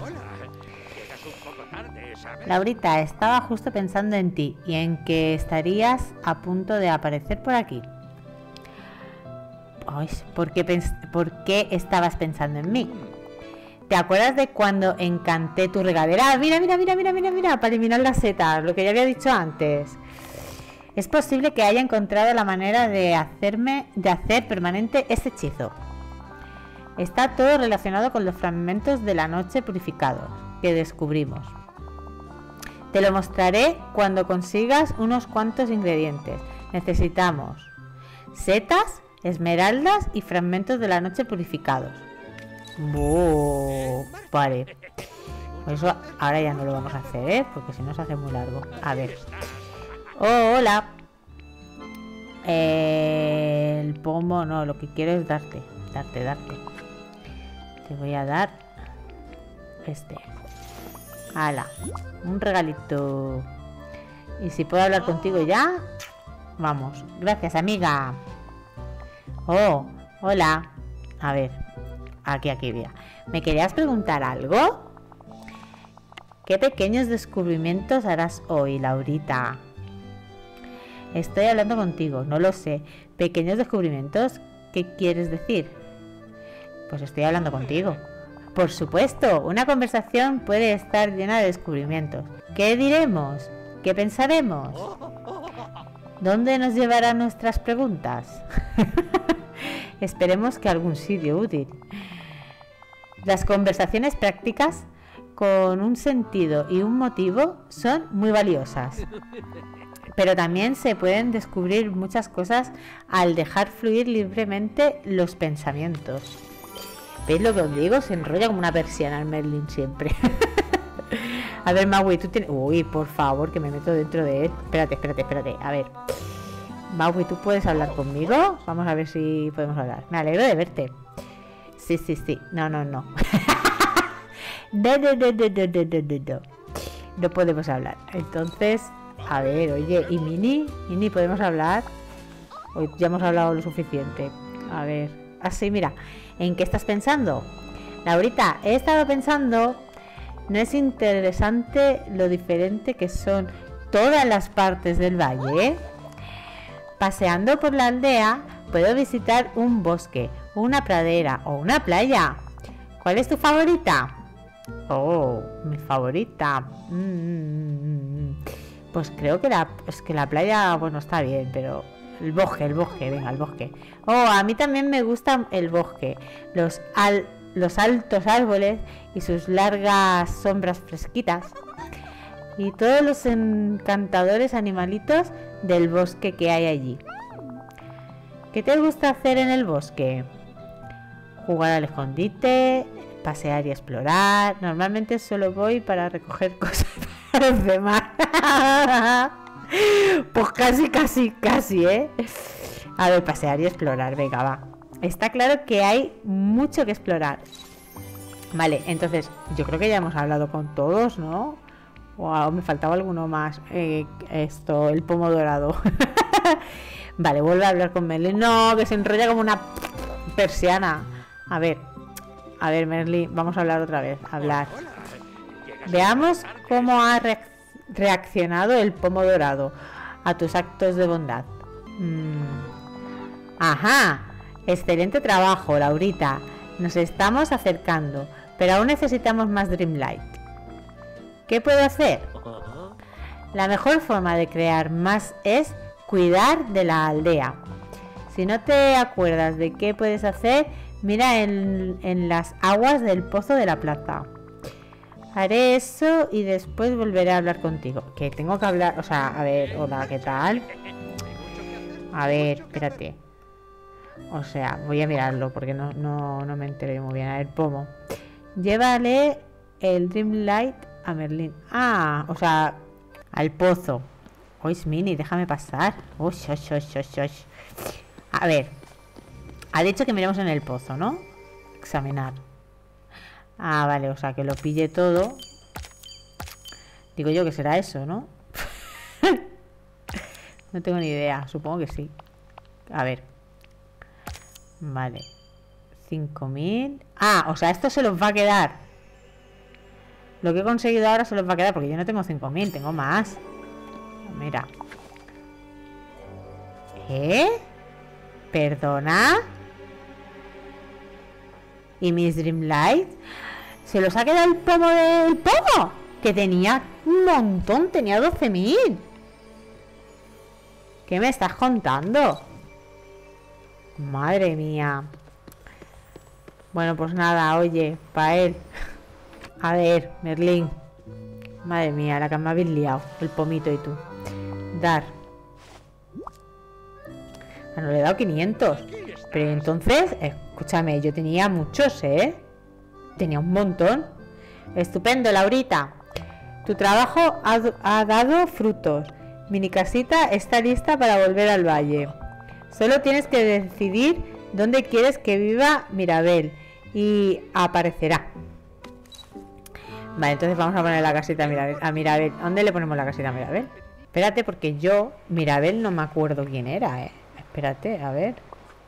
S1: Laurita, estaba justo pensando en ti y en que estarías a punto de aparecer por aquí. Ay, ¿por qué, ¿por qué estabas pensando en mí? ¿Te acuerdas de cuando encanté tu regadera? Mira, mira, mira, mira, mira, mira, para eliminar las setas, lo que ya había dicho antes. Es posible que haya encontrado la manera de hacerme, de hacer permanente este hechizo. Está todo relacionado con los fragmentos de la noche purificados que descubrimos. Te lo mostraré cuando consigas unos cuantos ingredientes. Necesitamos setas, esmeraldas y fragmentos de la noche purificados. Buh, vale. Por eso ahora ya no lo vamos a hacer, ¿eh? Porque si no se hace muy largo. A ver. Oh, hola. Eh, el pomo, no, lo que quiero es darte. Darte, darte. Te voy a dar este. Ala, un regalito. Y si puedo hablar contigo ya, vamos. Gracias, amiga. Oh, hola. A ver, aquí, aquí, mira. ¿Me querías preguntar algo? ¿Qué pequeños descubrimientos harás hoy, Laurita? Estoy hablando contigo, no lo sé. ¿Pequeños descubrimientos? ¿Qué quieres decir? Pues estoy hablando contigo. Por supuesto, una conversación puede estar llena de descubrimientos. ¿Qué diremos? ¿Qué pensaremos? ¿Dónde nos llevarán nuestras preguntas? Esperemos que a algún sitio útil. Las conversaciones prácticas con un sentido y un motivo son muy valiosas. Pero también se pueden descubrir muchas cosas al dejar fluir libremente los pensamientos. ¿Veis lo que os digo? Se enrolla como una persiana el Merlin siempre. A ver, Maui, tú tienes... Uy, por favor, que me meto dentro de él. Espérate, espérate, espérate. A ver. Maui, ¿tú puedes hablar conmigo? Vamos a ver si podemos hablar. Me alegro de verte. Sí, sí, sí. No, no, no. No, no, no, no, no, no, no, no. No podemos hablar. Entonces, a ver, oye, ¿y Mini? Mini, ¿podemos hablar? Hoy ya hemos hablado lo suficiente. A ver. Ah, sí, mira. ¿En qué estás pensando? Laurita, he estado pensando... ¿No es interesante lo diferente que son todas las partes del valle? Paseando por la aldea, puedo visitar un bosque, una pradera o una playa. ¿Cuál es tu favorita? Oh, mi favorita. Mm, pues creo que la, pues que la playa, bueno, está bien, pero el bosque, el bosque, venga, el bosque. Oh, a mí también me gusta el bosque. Los al los altos árboles y sus largas sombras fresquitas y todos los encantadores animalitos del bosque que hay allí. ¿Qué te gusta hacer en el bosque? Jugar al escondite, pasear y explorar. Normalmente solo voy para recoger cosas para los demás. Pues casi, casi, casi, ¿eh? A ver, pasear y explorar, venga, va. Está claro que hay mucho que explorar. Vale, entonces yo creo que ya hemos hablado con todos, ¿no? Wow, me faltaba alguno más. Eh, esto, el pomo dorado. Vale, vuelve a hablar con Merlin. No, que se enrolla como una persiana. A ver, a ver, Merlin, vamos a hablar otra vez. Hablar. Veamos cómo ha reacc reaccionado el pomo dorado a tus actos de bondad. Mm. Ajá. Excelente trabajo, Laurita. Nos estamos acercando, pero aún necesitamos más Dreamlight. ¿Qué puedo hacer? La mejor forma de crear más es cuidar de la aldea. Si no te acuerdas de qué puedes hacer, mira en, en las aguas del pozo de la plaza. Haré eso y después volveré a hablar contigo. Que tengo que hablar, o sea, a ver, hola, ¿qué tal? A ver, espérate. O sea, voy a mirarlo porque no, no, no me enteré muy bien. A ver, pomo. Llévale el Dreamlight a Merlin. Ah, o sea, al pozo. Oye, Mini, déjame pasar. Uy, uy, uy, uy, uy. A ver. Ha dicho que miremos en el pozo, ¿no? Examinar. Ah, vale, o sea, que lo pille todo. Digo yo que será eso, ¿no? No tengo ni idea. Supongo que sí. A ver. Vale. cinco mil. Ah, o sea, esto se los va a quedar. Lo que he conseguido ahora se los va a quedar porque yo no tengo cinco mil, tengo más. Mira. ¿Eh? ¿Perdona? ¿Y mis Dreamlight? ¿Se los ha quedado el pomo del pomo? Que tenía un montón, tenía doce mil. ¿Qué me estás contando? Madre mía. Bueno, pues nada, oye, para él. A ver, Merlin. Madre mía, la que me habéis liado. El pomito y tú. Dar. Ah, no le he dado quinientos. Pero entonces, escúchame, yo tenía muchos, ¿eh? Tenía un montón. Estupendo, Laurita. Tu trabajo ha, ha dado frutos. Mini casita está lista para volver al valle. Solo tienes que decidir dónde quieres que viva Mirabel y aparecerá. Vale, entonces vamos a poner la casita a Mirabel. A Mirabel. ¿Dónde le ponemos la casita a Mirabel? Espérate, porque yo, Mirabel, no me acuerdo quién era, eh. Espérate, a ver.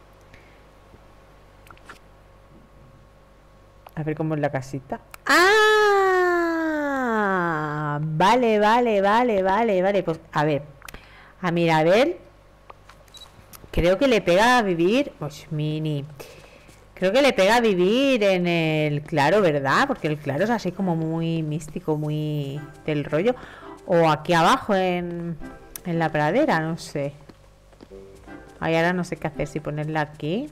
S1: A ver cómo es la casita. ¡Ah! Vale, vale, vale, vale, vale. Pues, a ver. A Mirabel creo que le pega a vivir... Pues, mini... Creo que le pega a vivir en el claro, ¿verdad? Porque el claro es así como muy místico, muy del rollo. O aquí abajo en, en la pradera, no sé. Ay, ahora no sé qué hacer, si ponerla aquí.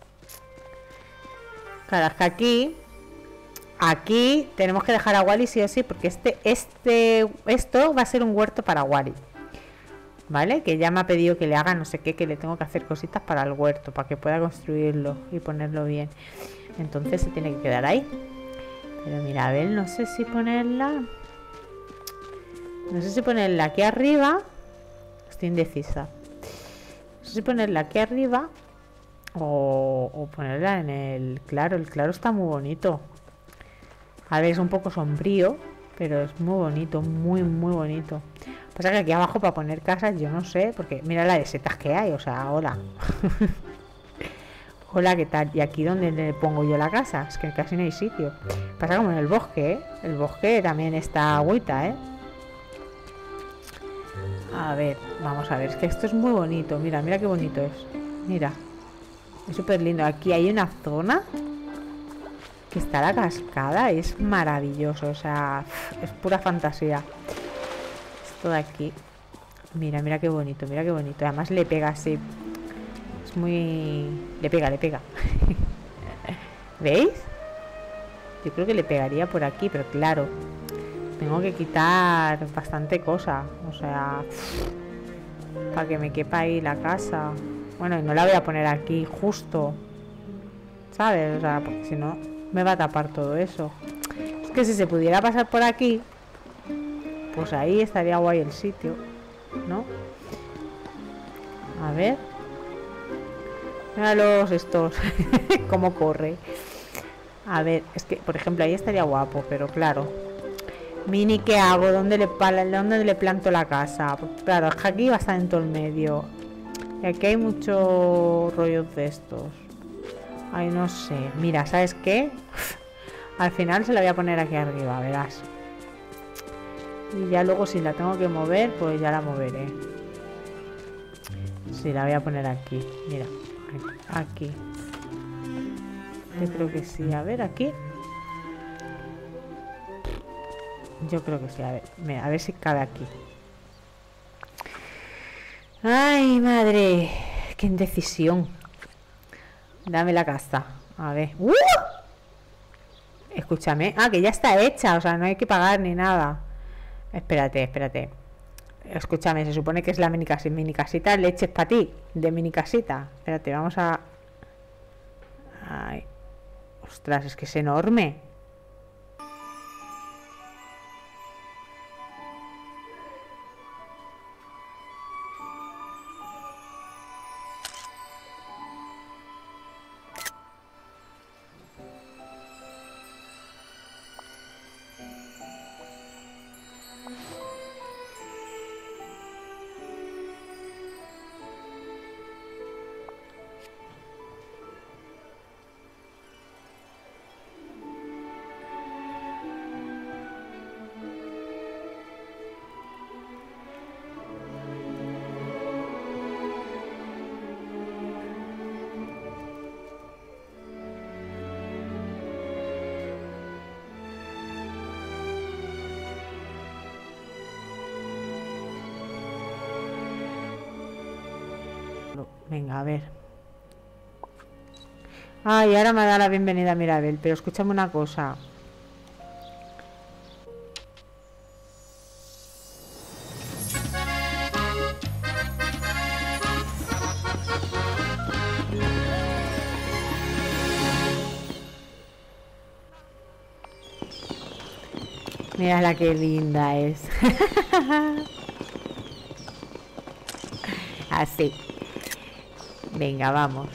S1: Claro, es que aquí... Aquí tenemos que dejar a Wally sí o sí, porque este, este, esto va a ser un huerto para Wally. ¿Vale? Que ya me ha pedido que le haga no sé qué, que le tengo que hacer cositas para el huerto, para que pueda construirlo y ponerlo bien. Entonces se tiene que quedar ahí. Pero mira, a ver, no sé si ponerla... No sé si ponerla aquí arriba. Estoy indecisa. No sé si ponerla aquí arriba o, o ponerla en el claro. El claro está muy bonito. A ver, es un poco sombrío, pero es muy bonito, muy, muy bonito. Pasa que aquí abajo para poner casas, yo no sé, porque mira la de setas que hay, o sea, hola. Hola, ¿qué tal? ¿Y aquí dónde le pongo yo la casa? Es que casi no hay sitio. Pasa como en el bosque, ¿eh? El bosque también está agüita, ¿eh? A ver, vamos a ver, es que esto es muy bonito, mira, mira qué bonito es. Mira, es súper lindo. Aquí hay una zona que está la cascada, es maravilloso, o sea, es pura fantasía. Esto de aquí, mira, mira qué bonito, mira qué bonito. Además le pega así, es muy... le pega, le pega. ¿Veis? Yo creo que le pegaría por aquí, pero claro, tengo que quitar bastante cosa, o sea, para que me quepa ahí la casa. Bueno, y no la voy a poner aquí justo, ¿sabes? O sea, porque si no me va a tapar todo eso. Es que si se pudiera pasar por aquí, pues ahí estaría guay el sitio, ¿no? A ver. Mira los estos. Cómo corre. A ver, es que, por ejemplo, ahí estaría guapo, pero claro. Mini, ¿qué hago? ¿Dónde le, dónde le planto la casa? Pues claro, es que aquí va a estar en todo el medio. Y aquí hay muchos rollos de estos. Ay, no sé. Mira, ¿sabes qué? Al final se la voy a poner aquí arriba, verás. Y ya luego si la tengo que mover, pues ya la moveré. Sí, la voy a poner aquí. Mira, aquí. Yo creo que sí. A ver, aquí. Yo creo que sí. A ver, mira, a ver si cabe aquí. Ay, madre. Qué indecisión. Dame la casa. A ver. ¡Uh! Escúchame. Ah, que ya está hecha. O sea, no hay que pagar ni nada. Espérate, espérate. Escúchame, se supone que es la mini casita. Mini casita, leches para ti. De mini casita. Espérate, vamos a... Ay. Ostras, es que es enorme. Venga, a ver. Ay, ahora me da la bienvenida a Mirabel. Pero escúchame una cosa. Mira la que linda es. Así. Venga, vamos.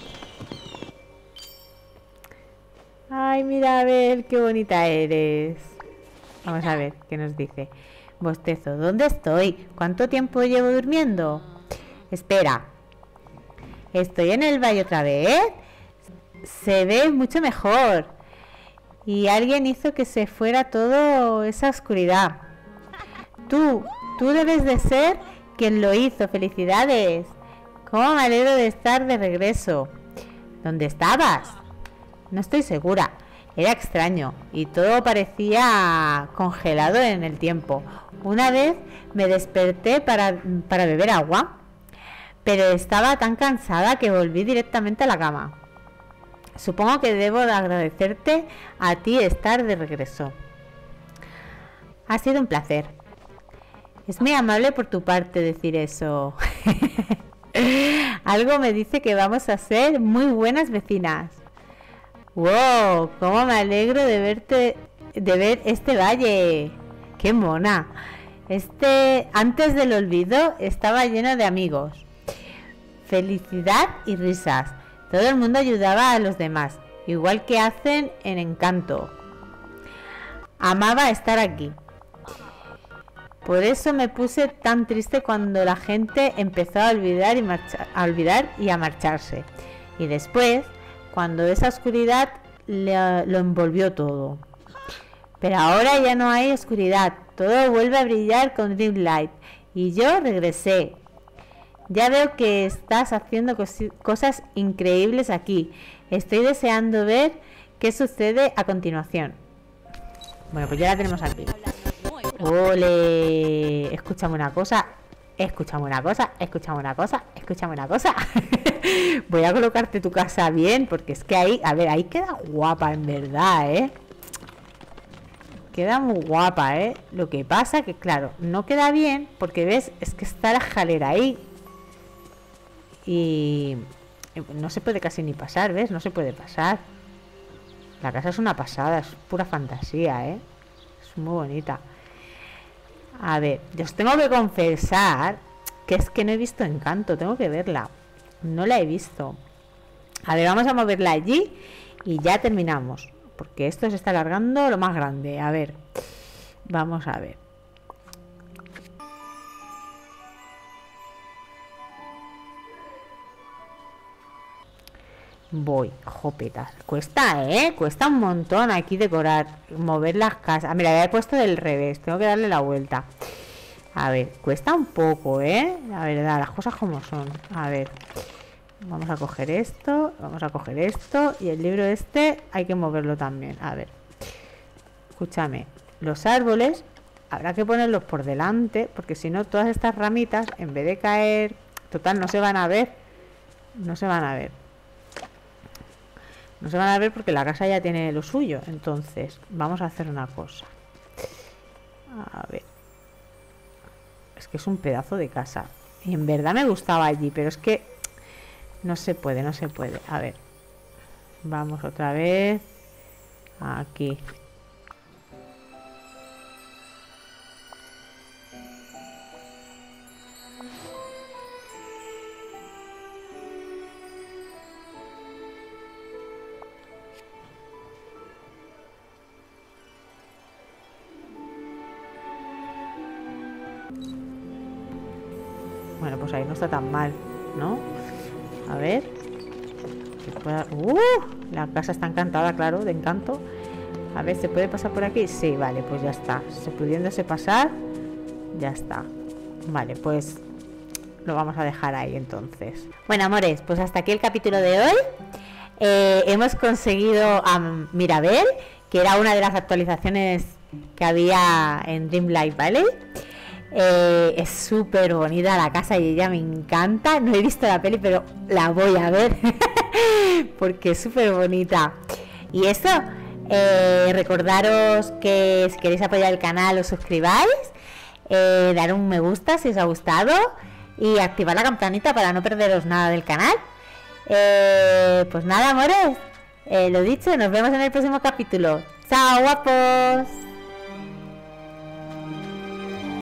S1: Ay, mira, a ver, qué bonita eres. Vamos a ver qué nos dice. Bostezo, ¿dónde estoy? ¿Cuánto tiempo llevo durmiendo? Espera. ¿Estoy en el valle otra vez? Se ve mucho mejor. Y alguien hizo que se fuera toda esa oscuridad. Tú, tú debes de ser quien lo hizo. ¡Felicidades! ¿Cómo me alegro de estar de regreso? ¿Dónde estabas? No estoy segura. Era extraño y todo parecía congelado en el tiempo. Una vez me desperté para, para beber agua, pero estaba tan cansada que volví directamente a la cama. Supongo que debo de agradecerte a ti estar de regreso. Ha sido un placer. Es muy amable por tu parte decir eso. Algo me dice que vamos a ser muy buenas vecinas. ¡Wow! ¡Cómo me alegro de verte, de ver este valle! ¡Qué mona! Este, antes del olvido, estaba lleno de amigos. Felicidad y risas. Todo el mundo ayudaba a los demás, igual que hacen en Encanto. Amaba estar aquí. Por eso me puse tan triste cuando la gente empezó a olvidar y, marcha, a, olvidar y a marcharse. Y después, cuando esa oscuridad le, lo envolvió todo. Pero ahora ya no hay oscuridad, todo vuelve a brillar con Dream Light. Y yo regresé. Ya veo que estás haciendo cos cosas increíbles aquí. Estoy deseando ver qué sucede a continuación. Bueno, pues ya la tenemos aquí. ¡Ole! Escúchame una cosa. Escúchame una cosa. Escúchame una cosa. Escúchame una cosa. Voy a colocarte tu casa bien, porque es que ahí, a ver, ahí queda guapa en verdad, ¿eh? Queda muy guapa, ¿eh? Lo que pasa que, claro, no queda bien porque, ¿ves? Es que está la escalera ahí. Y no se puede casi ni pasar, ¿ves? No se puede pasar. La casa es una pasada, es pura fantasía, ¿eh? Es muy bonita. A ver, yo os tengo que confesar que es que no he visto Encanto, tengo que verla. No la he visto. A ver, vamos a moverla allí y ya terminamos. Porque esto se está alargando lo más grande. A ver, vamos a ver. Voy, jopetas. Cuesta, ¿eh? Cuesta un montón aquí decorar, mover las casas. Mira, la he puesto del revés, tengo que darle la vuelta. A ver, cuesta un poco, ¿eh? La verdad, las cosas como son. A ver, vamos a coger esto, vamos a coger esto. Y el libro este hay que moverlo también. A ver, escúchame. Los árboles habrá que ponerlos por delante, porque si no todas estas ramitas, en vez de caer, total, no se van a ver. No se van a ver. No se van a ver porque la casa ya tiene lo suyo. Entonces, vamos a hacer una cosa. A ver. Es que es un pedazo de casa. Y en verdad me gustaba allí, pero es que no se puede, no se puede. A ver. Vamos otra vez. Aquí. Bueno, pues ahí no está tan mal, ¿no? A ver. Pueda... ¡Uh! La casa está encantada, claro, de Encanto. A ver, ¿se puede pasar por aquí? Sí, vale, pues ya está. Se pudiéndose pasar, ya está. Vale, pues lo vamos a dejar ahí entonces. Bueno, amores, pues hasta aquí el capítulo de hoy. Eh, hemos conseguido a Mirabel, que era una de las actualizaciones que había en Dream Light Valley. Eh, es súper bonita la casa y ella me encanta. No he visto la peli, pero la voy a ver porque es súper bonita. Y eso, eh, recordaros que si queréis apoyar el canal os suscribáis, eh, dar un me gusta si os ha gustado y activar la campanita para no perderos nada del canal. Eh, pues nada, amores, eh, lo dicho, nos vemos en el próximo capítulo. ¡Chao, guapos!